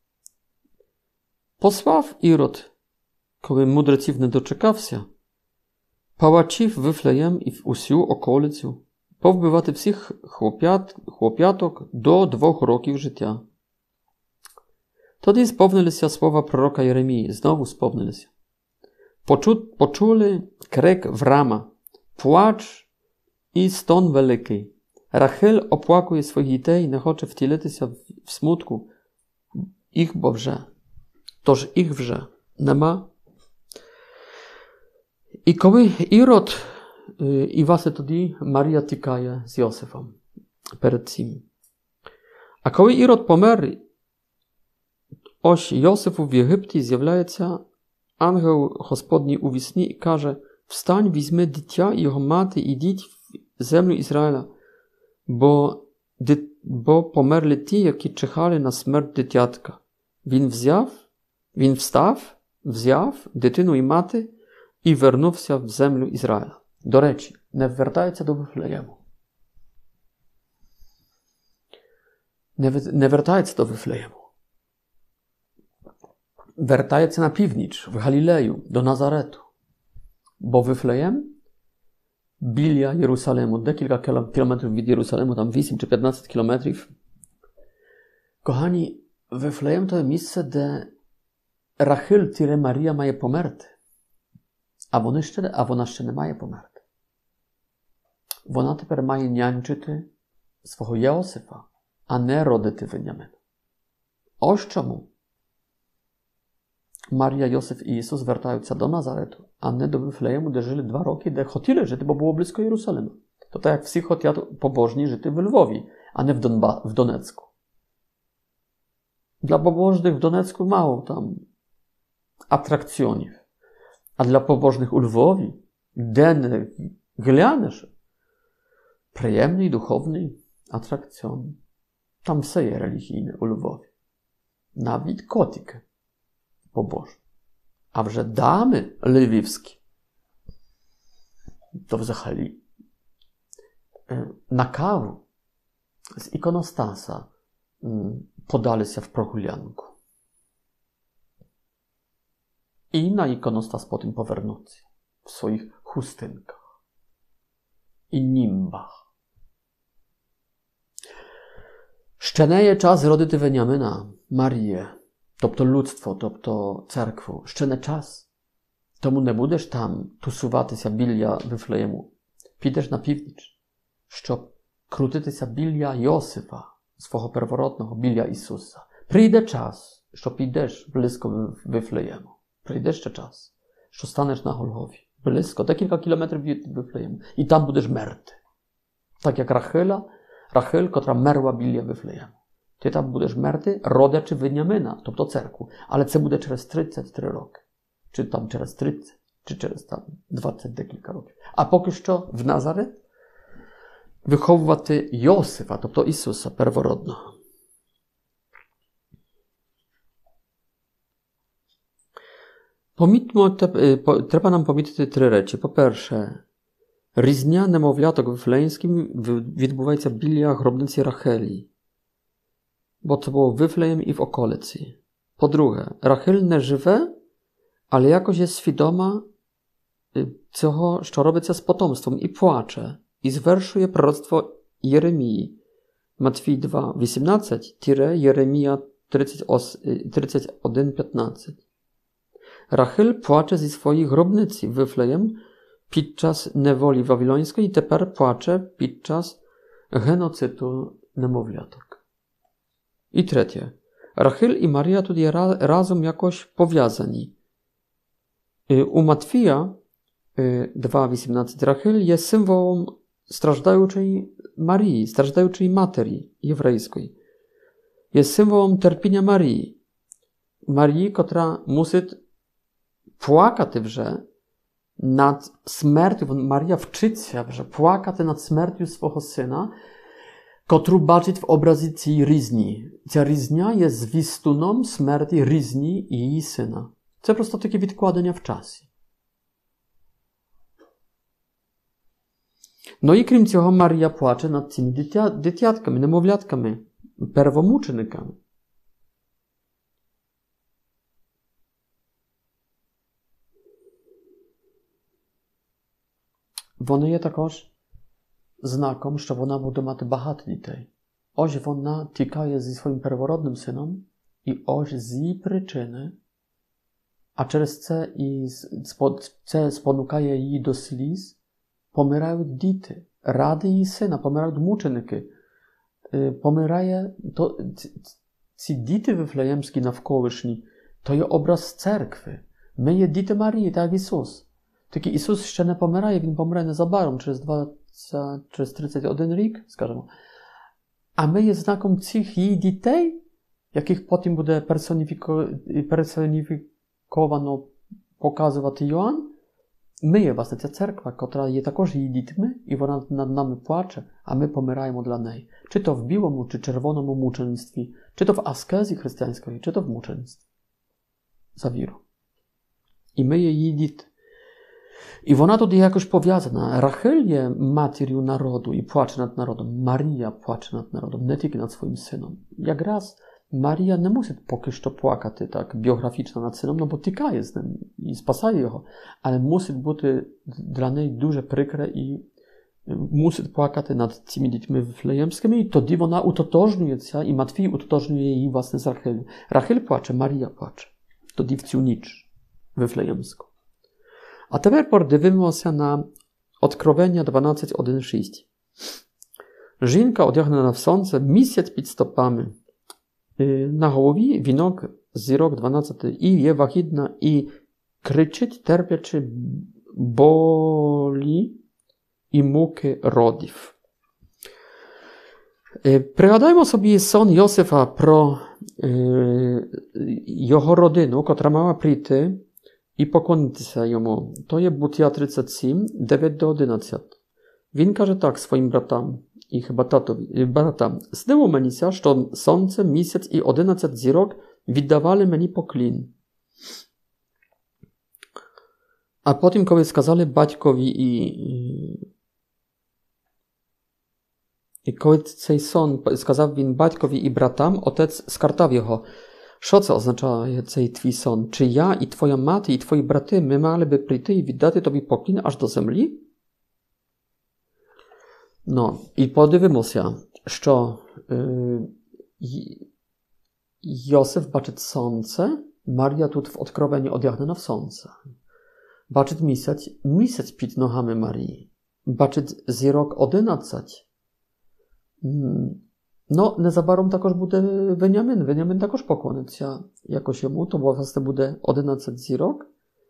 A: Послав Ірод, коли мудреців не дочекався, палачів Вифлеєм і в усю околицю, повбивати всіх хлоп'ят, хлоп'яток до двох років життя. Тоді сповнилися слова пророка Єремії, знову сповнилися. Почу, почули крик Врама, плач і стон великий. Рахель оплакує своїх дітей, не хоче втілитися в смутку. Їх бо вже. Тож їх вже нема. І коли Ірод, і власне тоді Марія тікає з Йосифом перед цим. А коли Ірод помер, ось Йосифу в Єгипті з'являється ангел Господній у вісні і каже: «Встань, візьми дитя і його мати, ідіть в землю Ізраїля, бо, бо померли ті, які чекали на смерть дитятка». Він взяв, він встав, взяв дитину і мати і вернувся в землю Ізраїля. До речі, не вертається до Вифлеєму. Не, не вертається до Вифлеєму. Вертається на північ, в Галілею, до Назарету. Бо Вифлеєм біля Єрусалиму, декілька кілометрів від Єрусалиму, там вісім чи п'ятнадцять кілометрів. Кохані, Вифлеєм – то є місце, де Рахель тире Марія має померти. А, вони ще, а вона ще не має померти. Вона тепер має нянчити свого Йосифа, а не родити Венямина. Ось чому Марія, Йосиф і Ісус звертаються до Назарету, а не до Вифлеєму, де жили два роки, де хотіли жити, бо було близько Єрусалима. То так, як всі хотять побожні жити в Львові, а не в, Донба, в Донецьку. Для побожних в Донецьку мало там атракціонів. А для побожних у Львові, де не глянеш, приємний духовний атракціон. Там все є релігійне у Львові. Навіть котики побожні. А вже дами львівські, то взагалі на каву з іконостаса подалися в прогулянку. І на іконостас потім повернуться в своїх хустинках і німбах. Ще не є час родити Веніамина, Маріє, тобто людство, тобто церкву. Ще не час. Тому не будеш там тусуватися біля Вифлеєму. Підеш на північ, щоб крутитися біля Йосифа, свого первородного, біля Ісуса. Прийде час, що підеш близько Вифлеєму. Прийде ще час, що станеш на Голгофі. Близько, декілька кілометрів від Вифлеєму. І там будеш мерти. Так як Рахиля, Рахиль, котра мерла біля Вифлеєму. Ти там будеш мерти, родячи Веніамина, тобто церкву. Але це буде через тридцять три роки. Чи там через тридцять, чи через там двадцять декілька років. А поки що в Назарет виховувати Йосифа, тобто Ісуса первородного. Помітмо, треба нам помітити три речі. По-перше, різня немовляток вифлеємським відбувається біля гробниці Рахелі. Бо це було Вифлеєм і в околиці. По-друге, Рахель не живе, але якось є свідома цього, що робиться з потомством, і плаче, і звершує пророцтво Єремії. Матвій два вісімнадцять, Єремія тридцять один п'ятнадцять. Рахель płacze зі своєї гробниці Вифлеєм під час неволі вавилонської і тепер плаче під час геноциду немовляток. І третє. Рахель і Марія тут є разом якось пов'язані. У Матвія два вісімнадцять Рахель є символом страждаючої Марії, страждаючої матері єврейської. Є символом терпіння Марії. Марії, котра мусить плакати вже над смертю, Марія вчиться вже плакати над смертю свого сина, котру бачить в образі цієї різні. Ця різня є звістуном смерті різні і її сина. Це просто таке відкладення в часі. Ну і крім цього, Марія плаче над цими дитя, дитятками, немовлятками, первомучениками. Вони є також знаком, що вона буде мати багато дітей. Ось вона тікає зі своїм первородним сином, і ось з її причини, а через це і це спонукає її до сліз, помирають діти, ради її сина, помирають мученики. Помирає, то, ці, ці діти вифлеємські навколишні, то є образ церкви. Ми є діти Марії, так як Ісус. Тільки Ісус ще не помирає, Він помре незабаром, через двадцять, через тридцять один рік, скажімо. А ми є знаком цих її дітей, яких потім буде персоніфіко... персоніфіковано показувати Йоанн. Ми є, власне, ця церква, котра є також її дітьми, і вона над нами плаче, а ми помираємо для неї. Чи то в білому, чи червоному мучеництві, чи то в аскезі християнської, чи то в мучеництві. За віру. І ми є її діти. І вона тут є якось пов'язана. Рахель є матір'ю народу і плаче над народом. Марія плаче над народом, не тільки над своїм сином. Якраз Марія не мусить поки що плакати так біографічно над сином, no bo тікає з ним і спасає його, але мусить бути для неї дуже прикре і мусить плакати над цими дітьми вифлеємськими, і тоді вона утотожнюється, і Матвій утотожнює її власне з Рахелю. Рахель плаче, Марія плаче. Тоді в цю ніч вифлеємську. А тепер подивимося на Откровення дванадцять один шість. Жінка одягнена в сонце, місяць під стопами. На голові вінок зірок дванадцяти, і є вагітна, і кричить, терплячи болі і муки родів. Пригадаймо собі сон Йосифа про його родину, котра мала прийти і поклонитися йому. То є Буття тридцять сім, дев'ять до одинадцяти. Він каже так своїм братам і chyba татові, братам. Снило меніся, що сонце, місяць і одинадцять зірок віддавали мені поклін. А потім, коли сказали батькові і, і, і коли цей сон сказав він батькові і братам, отець скартав його. Що це означає цей твій сон? Чи я і твоя мати і твої брати, ми мали би прийти і віддати тобі поклін аж до землі? Ну, і подивимося, що е, Йосиф бачить сонце, Марія тут в Откровенні одягнена в сонце. Бачить місяць, місяць під ногами Марії. Бачить зірок одинадцять. Ну, незабаром також буде Венямин. Венямин також поклониться якось йому, то власне буде одинадцять зірок.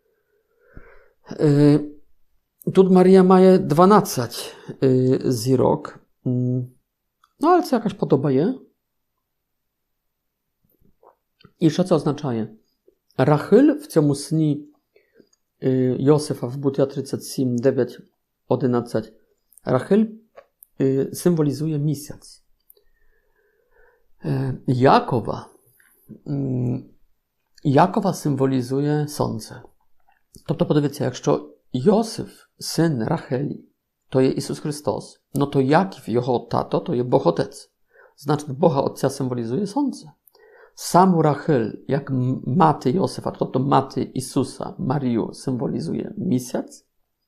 A: Тут Марія має дванадцять зірок. No, ale co jakaś podoba je. I що це означає? Рахиль в цьому сні Йосифа в Буття тридцять сім, дев'ять, одинадцять. Рахиль символізує місяць. Якова Якова символізує сонце. Тобто, подивіться, якщо Йосиф, син Рахелі, to jest Jezus Chrystus, no to Jakів, його тато, to jest Бог Отець. Значить, Бога Отця символізує сонце. Саму Рахель, як мати Йосифа, тобто мати Ісуса, Марію, символізує місяць.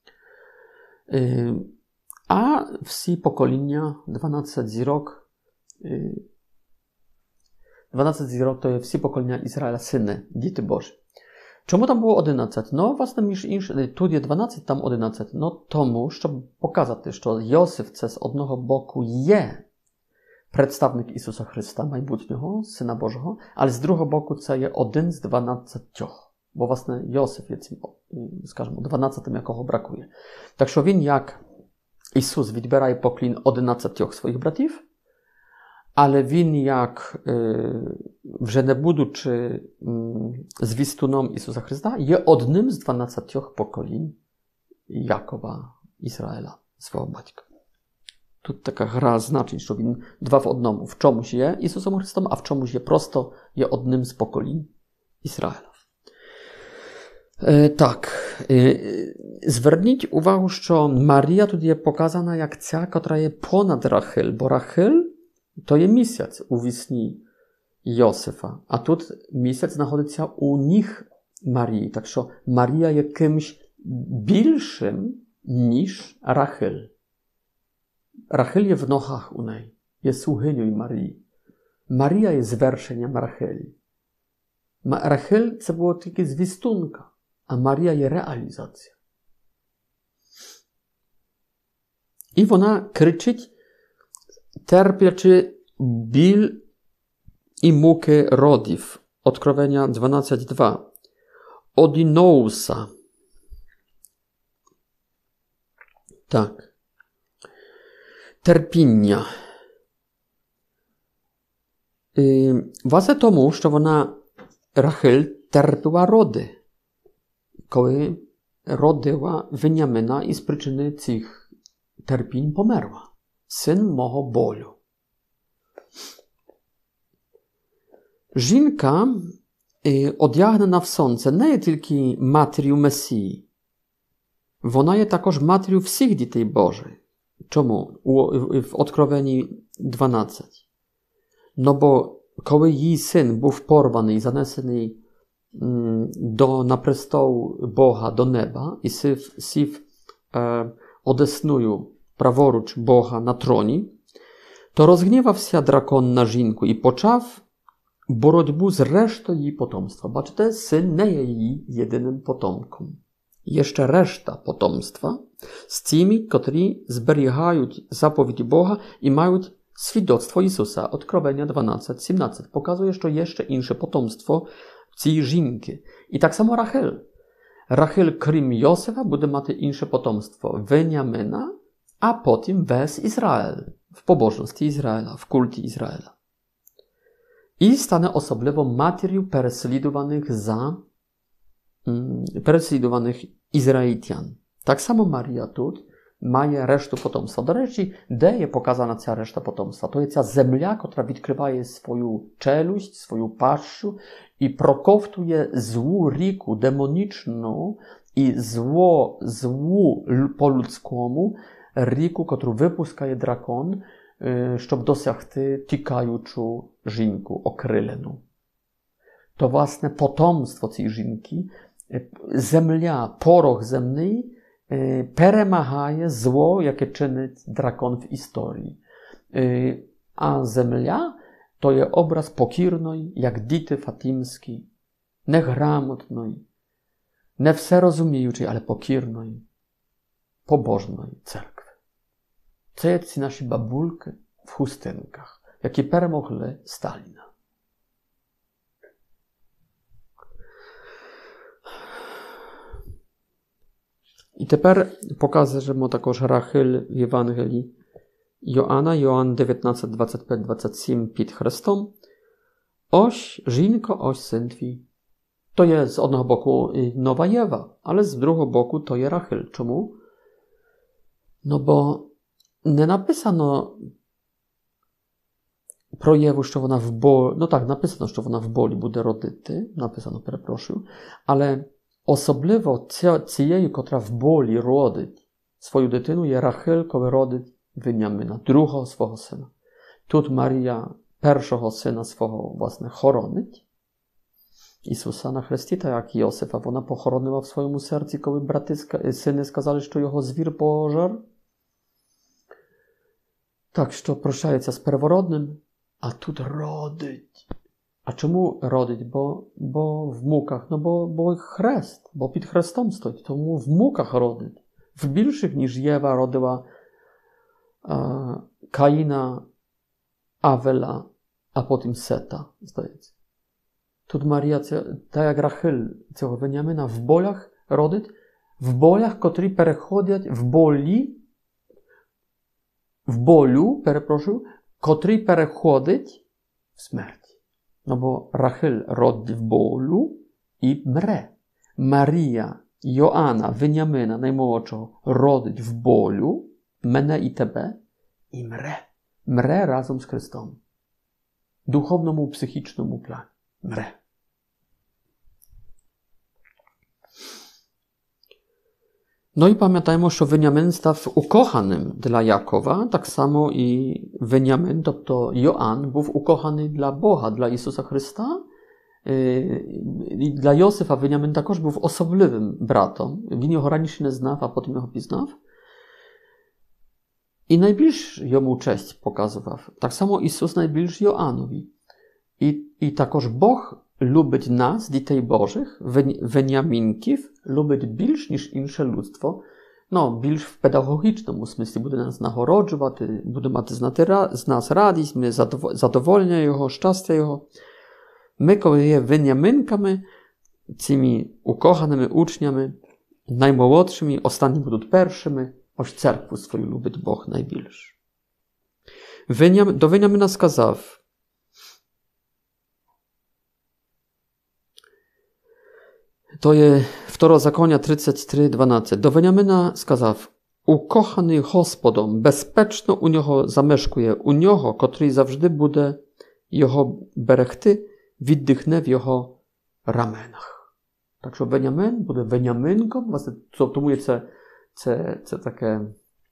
A: А всі покоління, дванадцять зірок, дванадцять зірок to jest всі покоління Ізраїля, сини, діти Божі. Чому там було одинадцять? Ну, власне, між іншим, тут є дванадцять, там одинадцять. Ну, тому, щоб показати, що Йосиф це з одного боку є представник Ісуса Христа, майбутнього, Сина Божого, але з другого боку це є один з дванадцятьох. Бо, власне, Йосиф є цим, скажімо, дванадцятим, якого бракує. Так що він, як Ісус, відбирає поклін одинадцятьох своїх братів, ale він, як, вже не будучи звістуном Ісуса Христа, є одним з дванадцятьох поколінь Якова, Ізраїля, свого батька. Тут така гра значень, що він два в одному. В чомусь є Ісусом Христом, а в чомусь є просто є одним з поколінь Ізраїля. Так, зверніть увагу, що Марія тут є показана як ця, котра є понад Рахиль, бо Рахиль to jest місяць у вісні Йосифа, а тут місяць знаходиться у ніг Марії. Так що Марія є кимсь більшим, ніж Рахиль. Рахиль є в ногах у неї, є слугинею Марії. Марія є звершенням Рахилі. Рахиль це було тільки звістунка, а Марія є реалізація. І вона кричить, терплячи біль і муки родів. Откровення дванадцять два. Одінousa. Так. Терпіння. І, власне тому, що вона, Рахиль, терпіла роди. Коли родила Веніамина і з причини цих терпінь померла. Син мого болю. Жінка, одягнена в сонце, не є тільки матір'ю Месії. Вона є також матір'ю всіх дітей Божих. Чому? В Откровенні дванадцять. No bo коли її син був порваний і занесений до, на престол Бога, до неба, і сів, сів е, одесною праворуч Бога на троні, то розгнівався дракон на жінку і почав боротьбу з рештою її потомства. Бачите, син не є її єдиним потомком. Є ще решта потомства з тими, котрі зберігають заповіді Бога і мають свідоцтво Ісуса. Откровення дванадцять сімнадцять показує, що є ще інше потомство цієї жінки. І так само Рахиль. Рахиль, крім Йосифа, буде мати інше потомство Веніамина, a potem wes Izrael, w pobożności Izraela, w kulcie Izraela. I stanie osobliwą materią переслідуваних za mm, переслідуваних Izraelitian. Tak samo Maria тут має решту потомства. До речі, де є показана ця решта потомства? То є ця земля, котра відкриває свою челюсть, свою пащу і проковтує злу ріку демонічну і зло, злу по-людському ріку, котру випускає дракон, щоб досягти тікаючу жінку, окрилену. То, власне, потомство цієї жінки, земля, порох земний, перемагає зло, яке чинить дракон в історії. А земля To je obraz pokірної, як діти фатимські, неграмотної, не все розуміючої, але покірної, побожної церкви. Це є ці наші бабульки в хустинках, які перемогли Сталіна. І тепер покажемо також Рахиль в Євангелії Йоанна, Йоанн дев'ятнадцять, двадцять п'ять, двадцять сім під Христом. Ось жінка, ось син твій. To jest z одного boku nowa Jewa, ale z drugiego boku to jest Rachel. Czemu? No bo nie napisano про Єву, що вона в болі, ну так, написано, що вона в болі буде родити, написано, перепрошую, але особливо цією, котра в болі родить свою дитину, є Рахиль, коли родить Веніамина, другого свого сина. Тут Марія першого сина свого, власне, хоронить, Ісуса на хресті, так як Йосифа, вона похоронила в своєму серці, коли брати, сини сказали, що його звір пожар. Так що прощається з первородним, а тут родить. А чому родить? Бо, бо в муках, ну бо, бо хрест, бо під хрестом стоїть, тому в муках родить. В більших, ніж Єва родила а, Каїна, Авела, а потім Сета, здається. Тут Марія, так як Рахиль цього Веніамина, в болях родить, в болях, котрі переходять в болі, в болю, перепрошую, котрий переходить в смерть. No bo Rachel rodzi w bólu i mre. Maria, Joanna, Weniamina, najmłodszego, rodzi w bólu, mnie i tebe, i mre. Mre razem z Chrystusem. Duchownemu, psychicznemu planie. Mre. No i pamiętajmy, że Weniamin stał ukochanym dla Jakowa, tak samo i Weniamin, to Joan, był ukochany dla Boga, dla Jezusa Chrysta. I dla Józefa Weniamin także był osobliwym bratem. Він його раніше не знав, а потім його пізнав. І найбільш йому честь показував. Так само Ісус найбільш Йоаннові. І, і також Бог любить нас, дітей Божих, Веніамінків, любить більш, ніж інше людство. Ну, більш в педагогічному смислі буде нас нагороджувати, буде мати з нас радість, ми задоволення Його, щастя Його. Ми, коли є Веніамінками, цими укоханими учнями, наймолодшими, останні будуть першими, ось церкву свою любить Бог найбільш. Веніам... До Веніамина сказав, to jest Wtorozakonia trzydzieści trzy, dwanaście. Do Weniamina skazał, ukochany Gospodom, bezpieczno u niego zamieszkuje, u niego, który zawsze będzie jego berechty, віддихне в його раменах. Так що Веніамин буде Веніаминком, власне, тому це, це, це таке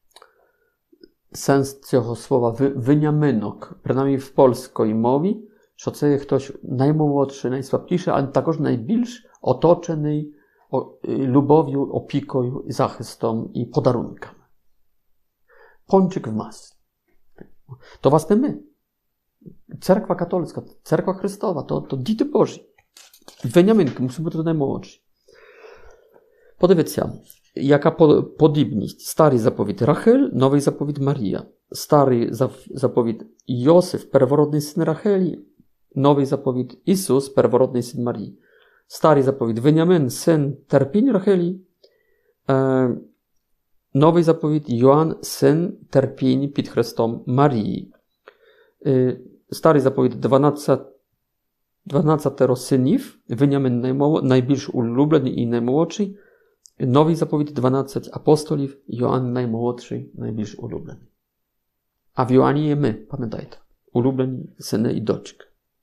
A: сенс цього слова Веніаминок, принаймні в польській мові, що це є хтось наймолодший, найслабкіший, але також найбільш otoczenej lubowią, opieką, zachętą i podarunkami. Pączek w masce. To właśnie my. Cerkwa katolicka, Cerkwa Chrystowa, to, to dzieci Boży. Weniaminki, musimy być to najmłodsi. Podywiecja, jaka podobność. Stary zapowiedź Rachel, nowy zapowiedź Maria. Stary zapowiedź Józef, perworodny syn Racheli. Nowy zapowiedź Jezus, perworodny syn Marii. Stary zapowiedź Weniamin, syn terpień Racheli. E, nowy zapowiedź Joan, syn terpień pod Chrystom Marii. E, stary zapowiedź dwanaście synów, Weniamin najbardziej ulubiony i najmłodszy. Nowy zapowiedź dwanaście apostolów, Joan najmłodszy, najbardziej ulubiony. A w Joanie jest my, pamiętajcie, ulubieni syny i doczki.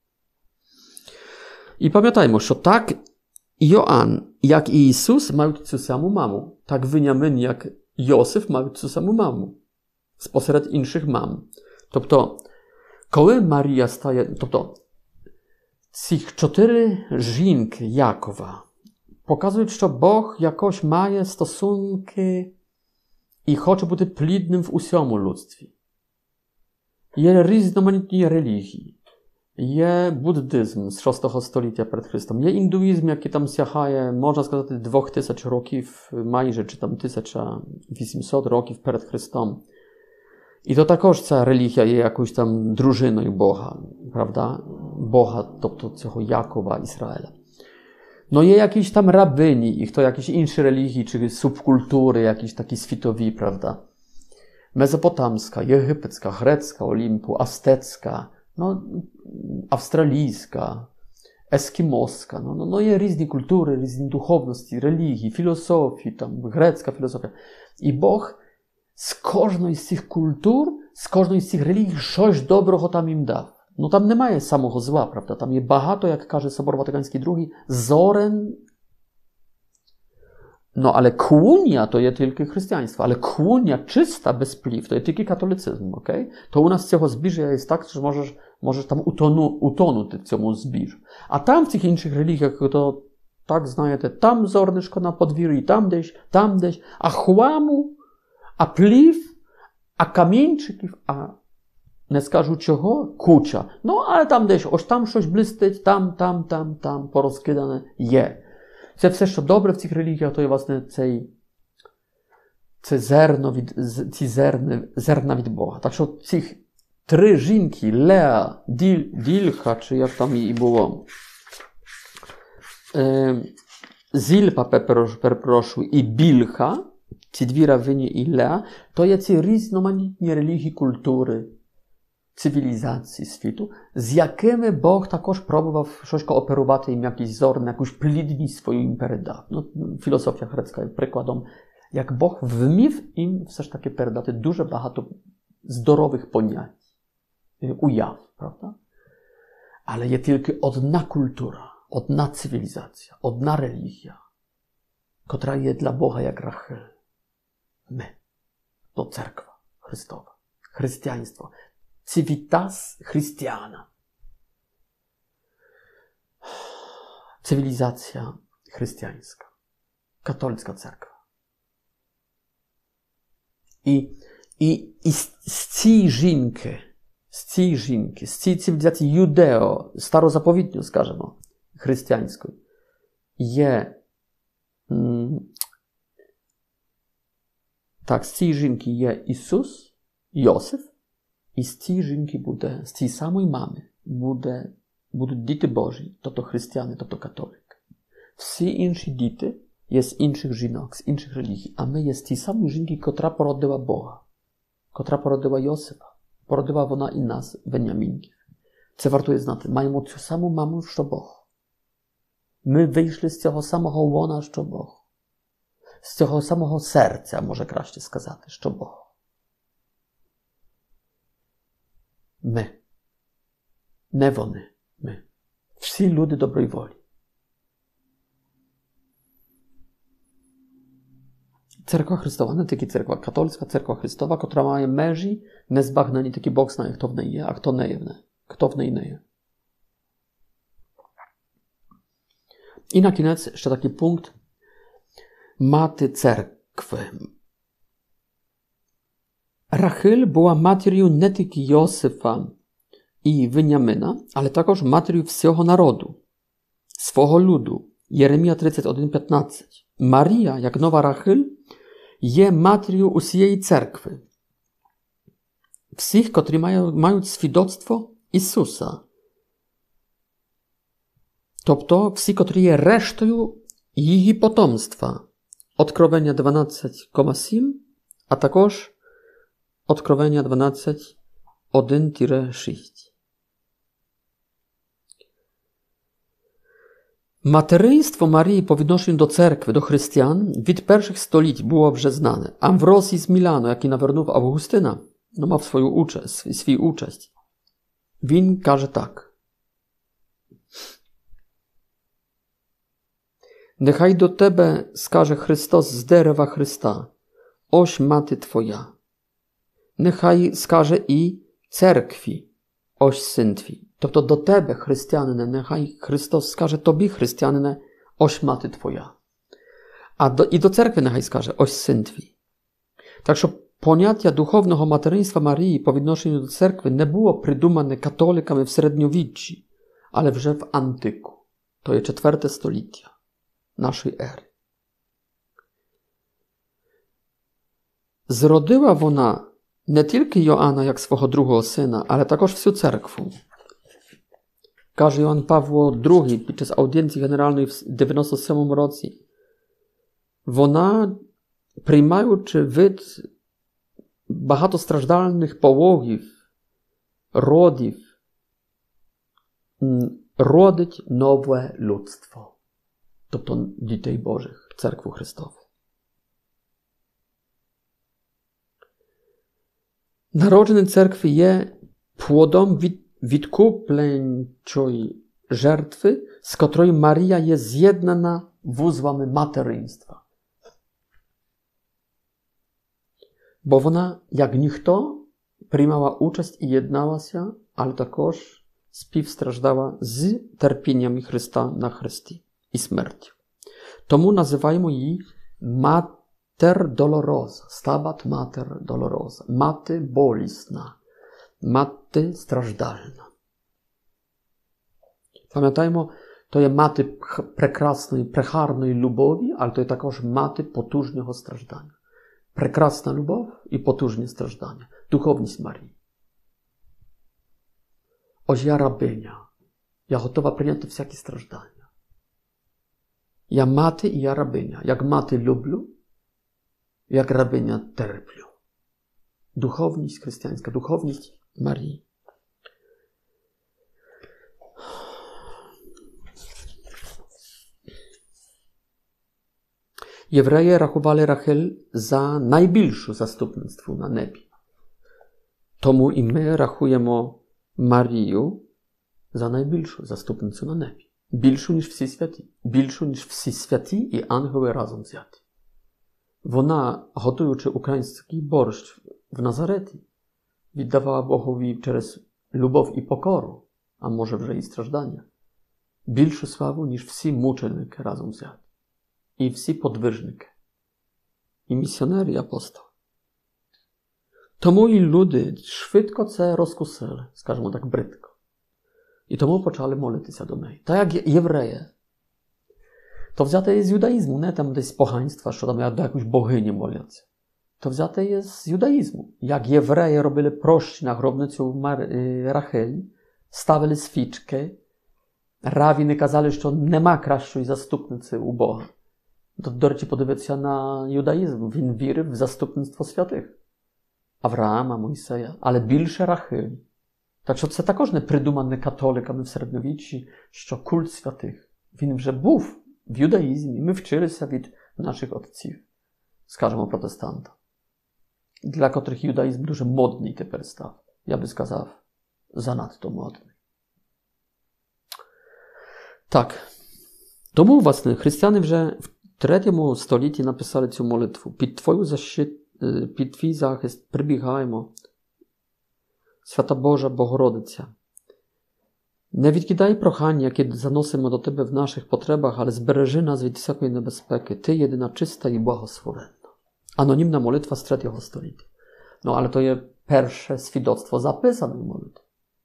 A: I pamiętajmy, że tak Joan, jak i Jezus mają tę samą mamę, tak Weniamin, jak Józef mają tę samą mamę, spośród innych mam. Тобто, коли Марія стає, тобто, цих чотири жінки Якова показують, що Бог якось має стосунки і хоче бути плідним в усьому людстві. Є різноманітні релігії. Є буддизм з шостого століття перед Христом, є індуїзм, який там сягає, можна сказати, двох тисяч років майже, чи там тисяча вісімсот років перед Христом. І то також ця релігія є якоюсь там дружиною Бога, правда? Бога, тобто цього Якова, Ізраїля. No є якісь там rabini, і хто jakieś інші релігії, чи субкультури, якісь такі світові, правда? Mezopotamska, єгипетська, грецька, Олімпу, астецька, no, австралійська, ескімоська. No, no, no є різні культури, різні духовності, релігії, філософії, там, грецька філософія. І Бог з кожної з цих культур, з кожної з цих релігій щось доброго там їм дав. No tam немає самого зла, правда? Tam jest багато, jak każe Sobor Watykański drugi, зорен. No ale kłunia to jest tylko chrześcijaństwo, ale kłunia czysta, bez pliw, to jest tylko katolicyzm, okej? To u nas z tego zbirza jest tak, że możesz, możesz tam utonu, utonuć w tym zbirzu. A tam w tych innych religiach to tak знаєте, tam зорнишко na podwórzu, tam gdzieś, tam gdzieś, a chłamu, a pliw, a kamieńczyków, a не скажу чого, куча. Ну, але там десь, ось там щось блистить, там, там, там, там, порозкидане є. Це все, що добре в цих релігіях, то є, власне, цей, це зерно від, ці зерни, зерна від Бога. Так що цих три жінки, Леа, Діль, Дільха, чи як там і було, е, Зільпа, перепрошую, і Більха, ці дві равині і Леа, то є ці різноманітні релігії, культури, cywilizacji światu, z jakimi Bóg також пробував щось кооперувати їм якийсь зор, якусь плідність свою їм передав. Ну, філософія грецька є прикладом, як Бог вмів їм все ж таки передати дуже багато здорових понять, уяв, правда? Але є тільки одна культура, одна цивілізація, одна релігія, котра є для Бога як Рахель. Ми. To церква Христова, християнство. Civitas Chrystiana. Cywilizacja chrześcijańska. Katolicka cerkwa. I, i, i z, z цієї жінки, z цієї жінки, z цієї цивілізації юдео, старозаповітньої, скажемо, християнської, є, м, так, з цієї жінки є Ісус, Йосиф, і з цієї жінки буде, з цієї самої мами буде, будуть діти Божі, тобто християни, тобто католики. Всі інші діти є з інших жінок, з інших релігій, а ми є з тієї самої жінки, котра породила Бога, котра породила Йосипа, породила вона і нас, Венямінків. Це вартує знати, маємо цю саму маму, що Бог. Ми вийшли з цього самого лона, що Бог. З цього самого серця, може краще сказати, що Бог. Ми. Не вони. Ми. Всі люди доброї волі. Церква Христова, не тільки церква католицька, церква Христова, котра має межі незбагнені, тільки Бог знає, хто в неї є, а хто не є в неї. Хто в неї не є. I na koniec jeszcze taki punkt maty cerkwy. Rachel była matką nie tylko Józefa i Wyniamina, ale także matką всього narodu, swego ludu. Jeremia trzydzieści jeden piętnaście. Maria, jak nowa Rachel, jest matką усієї cerkwy. Всіх, którzy mają, mają świadectwo Jezusa. Тобто всі, котрі є рештою її потомства. Откровення дванадцять сім, а також Откровення дванадцять один шість. Материнство Марії по відношенню до церкви, до християн від перших століть було вже знане. Амвросій з Мілану, який навернув Августина, no, мав свою участь, свій участь. Він каже так. Нехай до тебе скаже Христос з дерева Христа, ось мати твоя. Нехай скаже і церкві, ось син твій. Тобто до тебе, християнине, нехай Христос скаже тобі, християнине, ось мати твоя. А до, і до церкви нехай скаже, ось син твій. Так що поняття духовного материнства Марії по відношенню до церкви не було придумане католиками в середньовіччі, але вже в антику. То є четверте століття нашої ери. Зродила вона не тільки Йоанна як свого другого сина, але також всю церкву. Каже Йоанн Павло другий під час аудієнції генеральної в дев'яносто сьомому році. Вона, приймаючи вид багатостраждальних пологів, родів, родить нове людство. Тобто дітей Божих, церкву Христову. Народження церкви є плодом від, відкупленчої жертви, з котрою Марія є з'єднана вузлами материнства. Бо вона, як ніхто, приймала участь і єдналася, але також співстраждала з терпіннями Христа на хресті і смерті. Тому називаємо її Mater Dolorosa, Stabat Mater Dolorosa, мати болісна, мати страждальна. Пам'ятаємо, то є мати прекрасної, прехарної любові, але то є також мати потужного страждання. Прекрасна любов і потужні страждання. Духовність Марії. Ось я рабиня. Я готова прийняти всякі страждання. Я мати і я рабиня. Як мати люблю, як рабиня терплю. Духовність християнська, духовність Марії. Євреї рахували Рахель за найбільшу заступництво на небі. Тому і ми рахуємо Марію за найбільшу заступницю на небі. Більшу, ніж всі святі. Більшу, ніж всі святі і ангели разом взяті. Вона, готуючи український борщ в Назареті, віддавала Богові через любов і покору, а може вже і страждання, більшу славу, ніж всі мученики разом взяті. І всі подвижники, і місіонери, і апостоли. Тому і люди швидко це розкусили, скажімо так, бридко. І тому почали молитися до неї. Так як євреї. То взяте є з юдаїзму, не там десь поганства, що там до якоїсь богині моляться. То взяте є з юдаїзму. Як євреї робили прощі на гробницю Мар... Рахелі, ставили свічки, равіни казали, що нема кращої заступниці у Бога. То, до речі, подивитися на юдаїзм. Він вірив в заступництво святих. Авраама, Мойсея, але більше Рахелі. Так що це також не придумане католиками в середньовіччі, що культ святих. Він вже був в юдаїзмі. Ми вчилися від наших отців, скажімо, протестанта, для котрих юдаїзм дуже модний тепер став. Я би сказав, занадто модний. Так. Тому, власне, християни вже в третьому столітті написали цю молитву. Під твою защит, під твій захист прибігаємо. Свята Божа Богородиця, не відкидай прохання, які заносимо до Тебе в наших потребах, але збережи нас від всякої небезпеки. Ти єдина чиста і благословенна. Анонімна молитва з третього століття. Ну, але то є перше свідоцтво записаної молитви.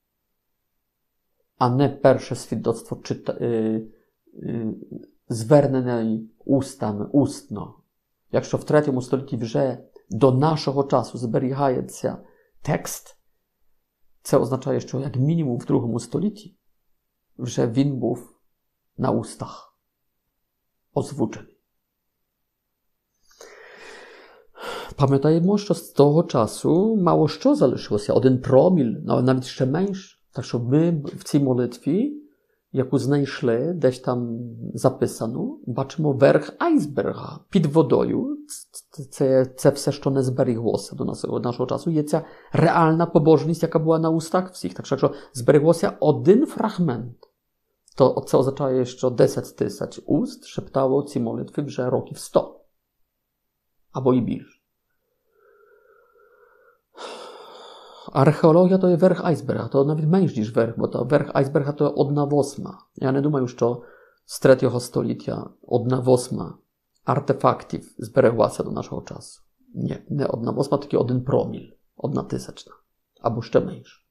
A: А не перше свідоцтво чита... Е... Е... звернене устами, устно. Якщо в третьому столітті вже до нашого часу зберігається текст, це означає, що як мінімум в другому столітті вже він був на устах озвучений. Пам'ятаємо, що з того часу мало що залишилося. Один проміль, навіть ще менш. Так що ми в цій молитві, яку знайшли, десь там записану, бачимо верх айсберга під водою. Це, це все, що не зберіглося до нас, до нашого часу. Є ця реальна побожність, яка була на устах всіх. Так що, якщо зберіглося один фрагмент, то це означає, що десять тисяч уст шептало ці молитви вже років сто. Або і більше. Археологія – то є верх айсберга, то навіть менш ніж верх, бо то верх айсберга – то є одна восьма. Я не думаю, що з третього століття одна восьма артефактів збереглася до нашого часу. Nie, не одна восьма, тільки один проміль, одна тисячна, або ще менше.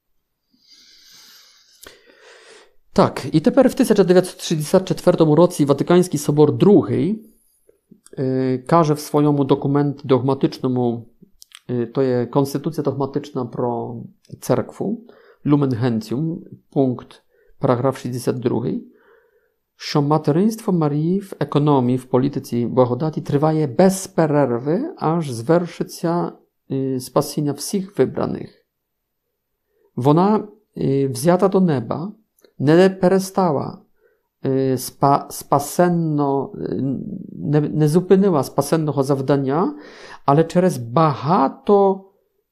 A: Так, і тепер в тисяча дев'ятсот шістдесят четвертому році Ватиканський собор другий yy, каже в своєму документі догматичному, yy, to jest konstytucja dogmatyczna pro cerkwu, Lumen Gentium, punkt, paragraf шістдесят другий, що материнство Марії в економії, в політиці благодаті триває без перерви, аж звершиться yy, спасіння всіх вибраних. Вона yy, взята до неба, не перестала спа, спасенно, не, не зупинила спасенного завдання, але через багато,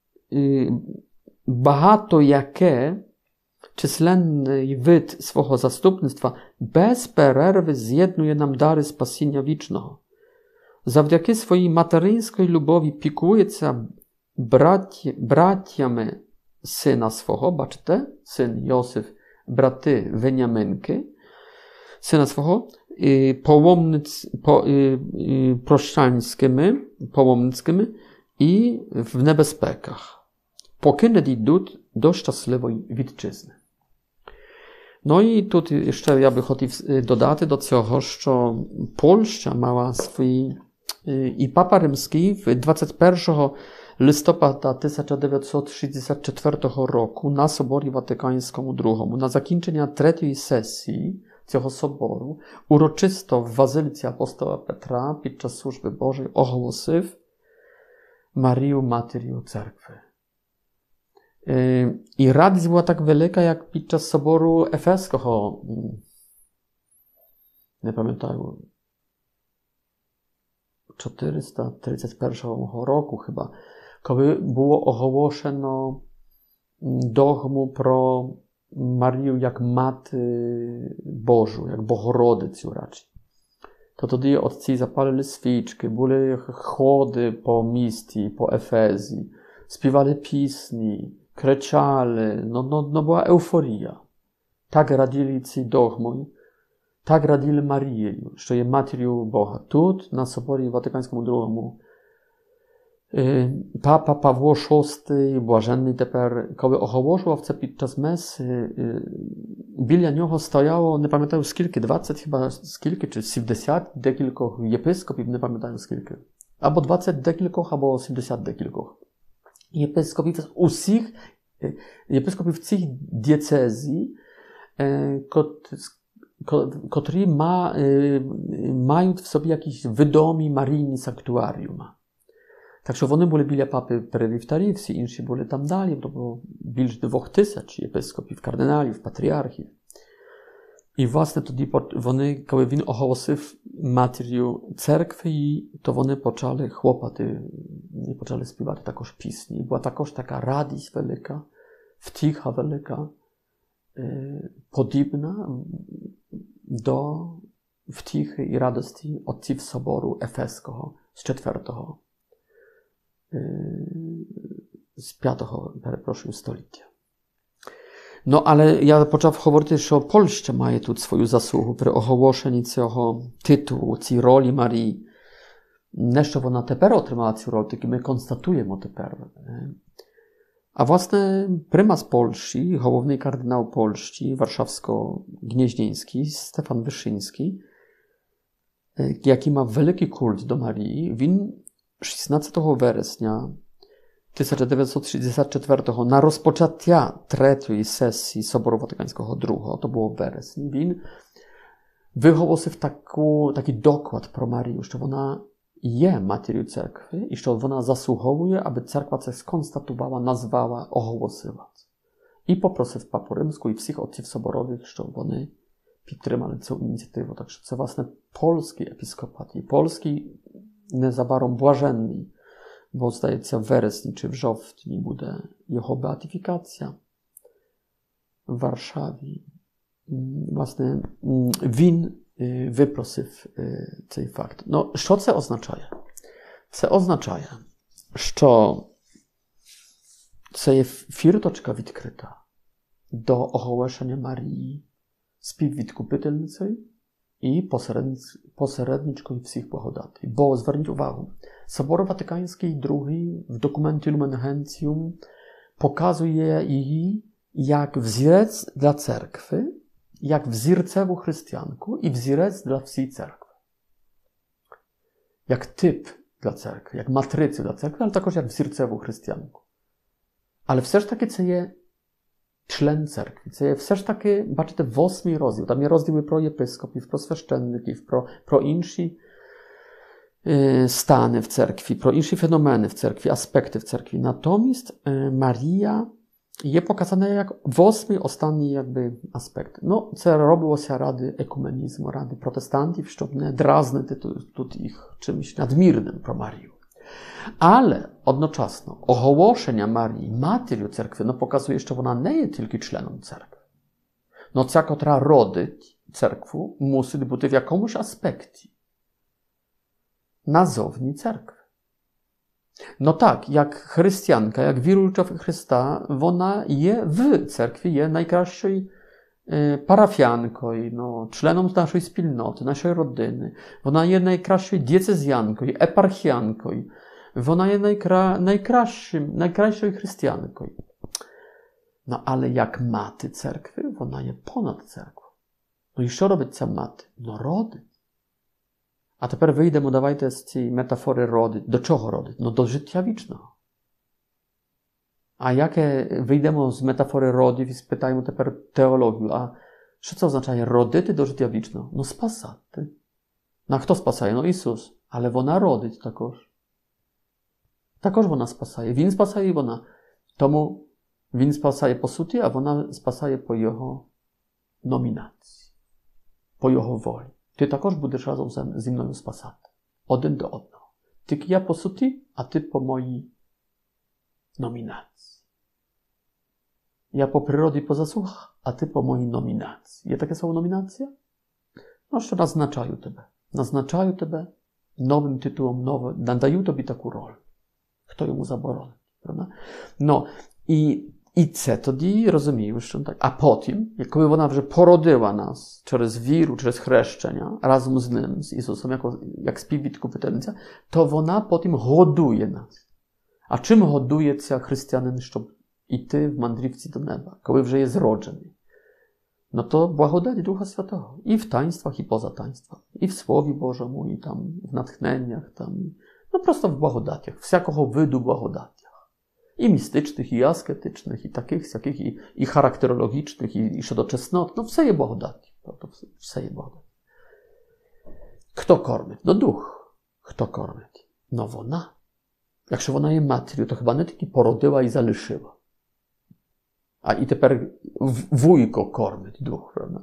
A: багато яке численний вид свого заступництва без перерви з'єднує нам дари спасіння вічного. Завдяки своїй материнської любові піклується браті, братями сина свого, бачите, син Йосиф, braty Weniamynki, syna swego, połomnic, po, proszczańskimi, połomnickimi i w niebezpiekach, poki nie dojdą do szczęśliwej witczyzny. No i tutaj jeszcze ja bym chciał dodać do tego, że Polska miała swój i Papa Rzymski w dwudziestego pierwszego listopada tysiąc dziewięćset sześćdziesiątego czwartego roku na Soborі Ватиканському другому, на закінчення третьої сесії цього собору, урочисто в Базилиці апостола Петра під час служби Божої оголосив Марію матір'ю церкви. І радість була так велика, як під час собору Ефеського, не пам'ятаю, czterysta trzydzieści pierwszego roku chyba, kiedy było ogłoszeno dogmu pro Marię jak Matkę Bożą, jak Bohorodycę raczej. To wtedy otcy zapalili świeczki, były chody po Mistii, po Efezji, śpiewali pieśni, krzyczali, no, no, no była euforia. Tak radili ci dogmu, tak radili Marię, że jest Matką Boga. Tu, na Soborze Watykańskim drugim, Papa Pawło szósty, błażenny teper, kiedy ogłosił w podczas mesy, biля нього стояло, не пам'ятаю скільки, двадцять хіба скільки, чи сімдесят декількох єпископів, не пам'ятаю скільки. Або двадцять декількох, або сімдесят декількох. Єпископів з усіх, єпископів цих дієцезій, котрі ma, мають в собі якісь відомі марійні санктуаріуми. Так що вони були біля папи перевівтарі, всі інші були там далі, то було більш двох тисяч єпископів, кардиналів, патріархів. І, власне, тоді вони, коли він оголосив матір'ю церкви, то вони почали хлопати, і почали співати також пісні. Була також така радість велика, втіха велика, подібна до втіхи і радості отців собору Ефеського з четвертого z piątego, перепрошую, століття. No, ale ja почав говорити, що Польща має тут свою заслугу при оголошенні цього титулу, цій ролі Марії. Не що вона тепер отримала цю роль, тільки ми констатуємо тепер. A własne prymas Polski, główny kardynał Polski, warszawsko-gnieźnieński, Stefan Wyszyński, jaki ma wielki kult do Marii, win szesnastego września tysiąc dziewięćset sześćdziesiątego czwartego na rozpoczęcia trzeciej sesji Soboru Watykańskiego drugiego, to było w wrześniu, win wygłosił taki dokład pro Marię, że ona je Matką Cerkwy i że ona zasłuchuje, aby Cerkwa coś skonstatowała, nazwała, ogłosiła. I poprosił Papu Rzymską i wszystkich ojców soborowych, że oni підтримали цю ініціативу. Так що це, власне, польський епіскопат. І польський незабаром блаженний, бо, здається, в вересні чи в жовтні буде його беатифікація в Варшаві. Власне, він випросив цей факт. Ну, що це означає? Це означає, що це є фірточка відкрита до оголошення Марії співвідкупительницею і посередничкою всіх благодатей. Бо, зверніть увагу, Собор Ватиканський другий в документі Lumen Gentium pokazuje її як взірець для церкви, як взірцеву християнку і взірець для всієї церкви. Як тип для церкви, як матрицю для церкви, але також як взірцеву християнку. Але все ж таки це є член церкви. Це є все ж таки, бачите, восьмий розділ. Там є розділи про єпископів, про священників, про, про інші е, стани в церкві, про інші феномени в церкві, аспекти в церкві. Натомість е, Марія є показана як восьмий, останній якби аспект. Ну, це робилося ради екуменізму, ради протестантів, щоб не дразнити тут, тут їх чимось надмірним про Марію. Але одночасно оголошення Марії матір'ю церкви no, pokazuje, що вона не є тільки членом церкви. No, ця, котра родить церкву, мусить бути в якомусь аспекті назовні церкви. No tak, jak chrześcijanka, jak wierująca w Chrysta, ona je w cerkwi, je najkraszej e, parafianką, no, czlenom naszej wspólnoty, naszej rodziny. Ona je najkraszej diecezjanką, eparchianką. Ona je najkra, najkraszym, najkraszej chrześcijanką. No ale jak maty cerkwi, ona je ponad cerkwą. No i co robi ta maty? No rody. A тепер вийдемо, давайте з цієї метафори родить. До чого родить? Ну, до життя вічного. А яке вийдемо з метафори родів і спитаємо тепер теологію, а що це означає родити до життя вічного? Ну, спасати. Ну, а хто спасає? Ну, Ісус. Але вона родить також. Також вона спасає. Він спасає і вона. Тому він спасає по суті, а вона спасає по його номінації. По його волі. Ти також будеш разом зі мною спасати. Один до одного. Тільки я по суті, а ти по моїй номінації. Я по природі, по заслугах, а ти по моїй номінації. Є таке слово номінація? Ну, що назначаю тебе. Назначаю тебе новим титулом, новим, надаю тобі таку роль. Хто йому заборонить? Правда? Ну, і І це тоді, розумію, що так. А потім, коли вона вже породила нас через віру, через хрещення, разом з ним, з Ісусом, як, як співвідкупительниця, то вона потім годує нас. А чим годується християнин, щоб іти в мандрівці до неба, коли вже є зроджений? No to благодать Духа Святого. І в таїнствах, і поза таїнствах. І в Слові Божому, і там в натхненнях, там, ну просто в благодатях, всякого виду благодаттях. I mistycznych, i asketycznych, i takich, всяких, i, i charakterologicznych, i, i щодо чеснот. No, все є благодаті. Все є благодаті. Хто кормить? Ну, дух. Хто кормить? Ну, вона. Якщо вона є матір'ю, то хіба не тільки породила і залишила. А і тепер вуйко кормить дух, правда?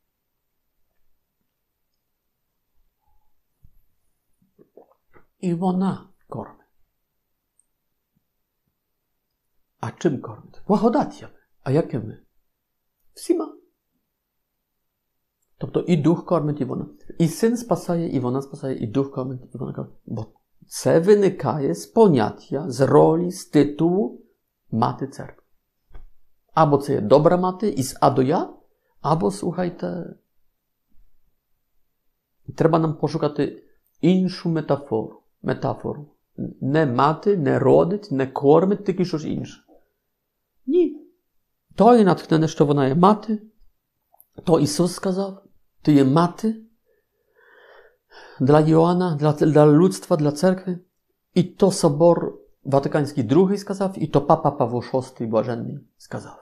A: І вона кормить. А чим кормить? Благодаттями. А якими? Всіма. Тобто і дух кормить, і вона. І син спасає, і вона спасає, і дух кормить, і вона кормить. Бо це виникає з поняття, з ролі, з титулу мати церкви. Або це є добра мати із А до Я, або, слухайте, треба нам пошукати іншу метафору. Метафору. Не мати, не родить, не кормить, тільки щось інше. Ні. То є натхнене, що вона є мати. То Ісус сказав. Ти є мати для Йоанна, для, для людства, для церкви. І то Собор Ватиканський другий сказав, і то Папа Павло шостий Блаженний сказав.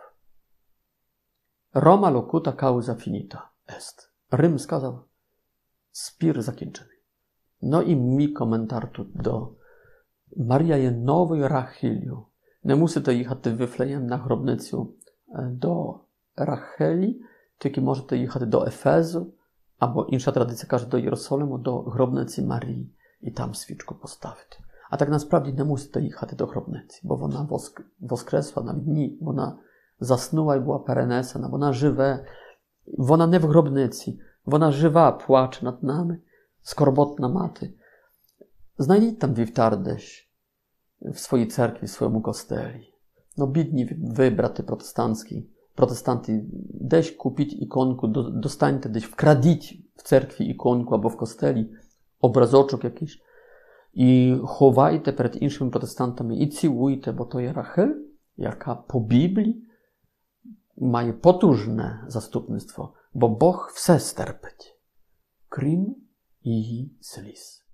A: Roma locuta causa finita est. Рим сказав, спір закінчений. No i мій коментар тут до Марія є новою Рахилью. Не мусите їхати в Вифлеєм на гробницю до Рахелі, тільки можете їхати до Ефезу, або інша традиція каже до Єрусалиму, до гробниці Марії, і там свічку поставити. А так насправді не мусите їхати до гробниці, бо вона воск... воскресла навіть ні, вона заснула і була перенесена, вона живе, вона не в гробниці, вона жива, плаче над нами, скорботна мати. Знайдіть там вівтар десь в своїй церкві, в своєму костелі. No bidni wy, braty protestancki, протестанти, десь купіть іконку, достаньте десь, вкрадіть в церкві іконку або в костелі образочок якийсь і ховайте перед іншими протестантами і цілуйте, бо то є Рахель, яка по Біблії має потужне заступництво, бо Бог все стерпить, крім її сліз.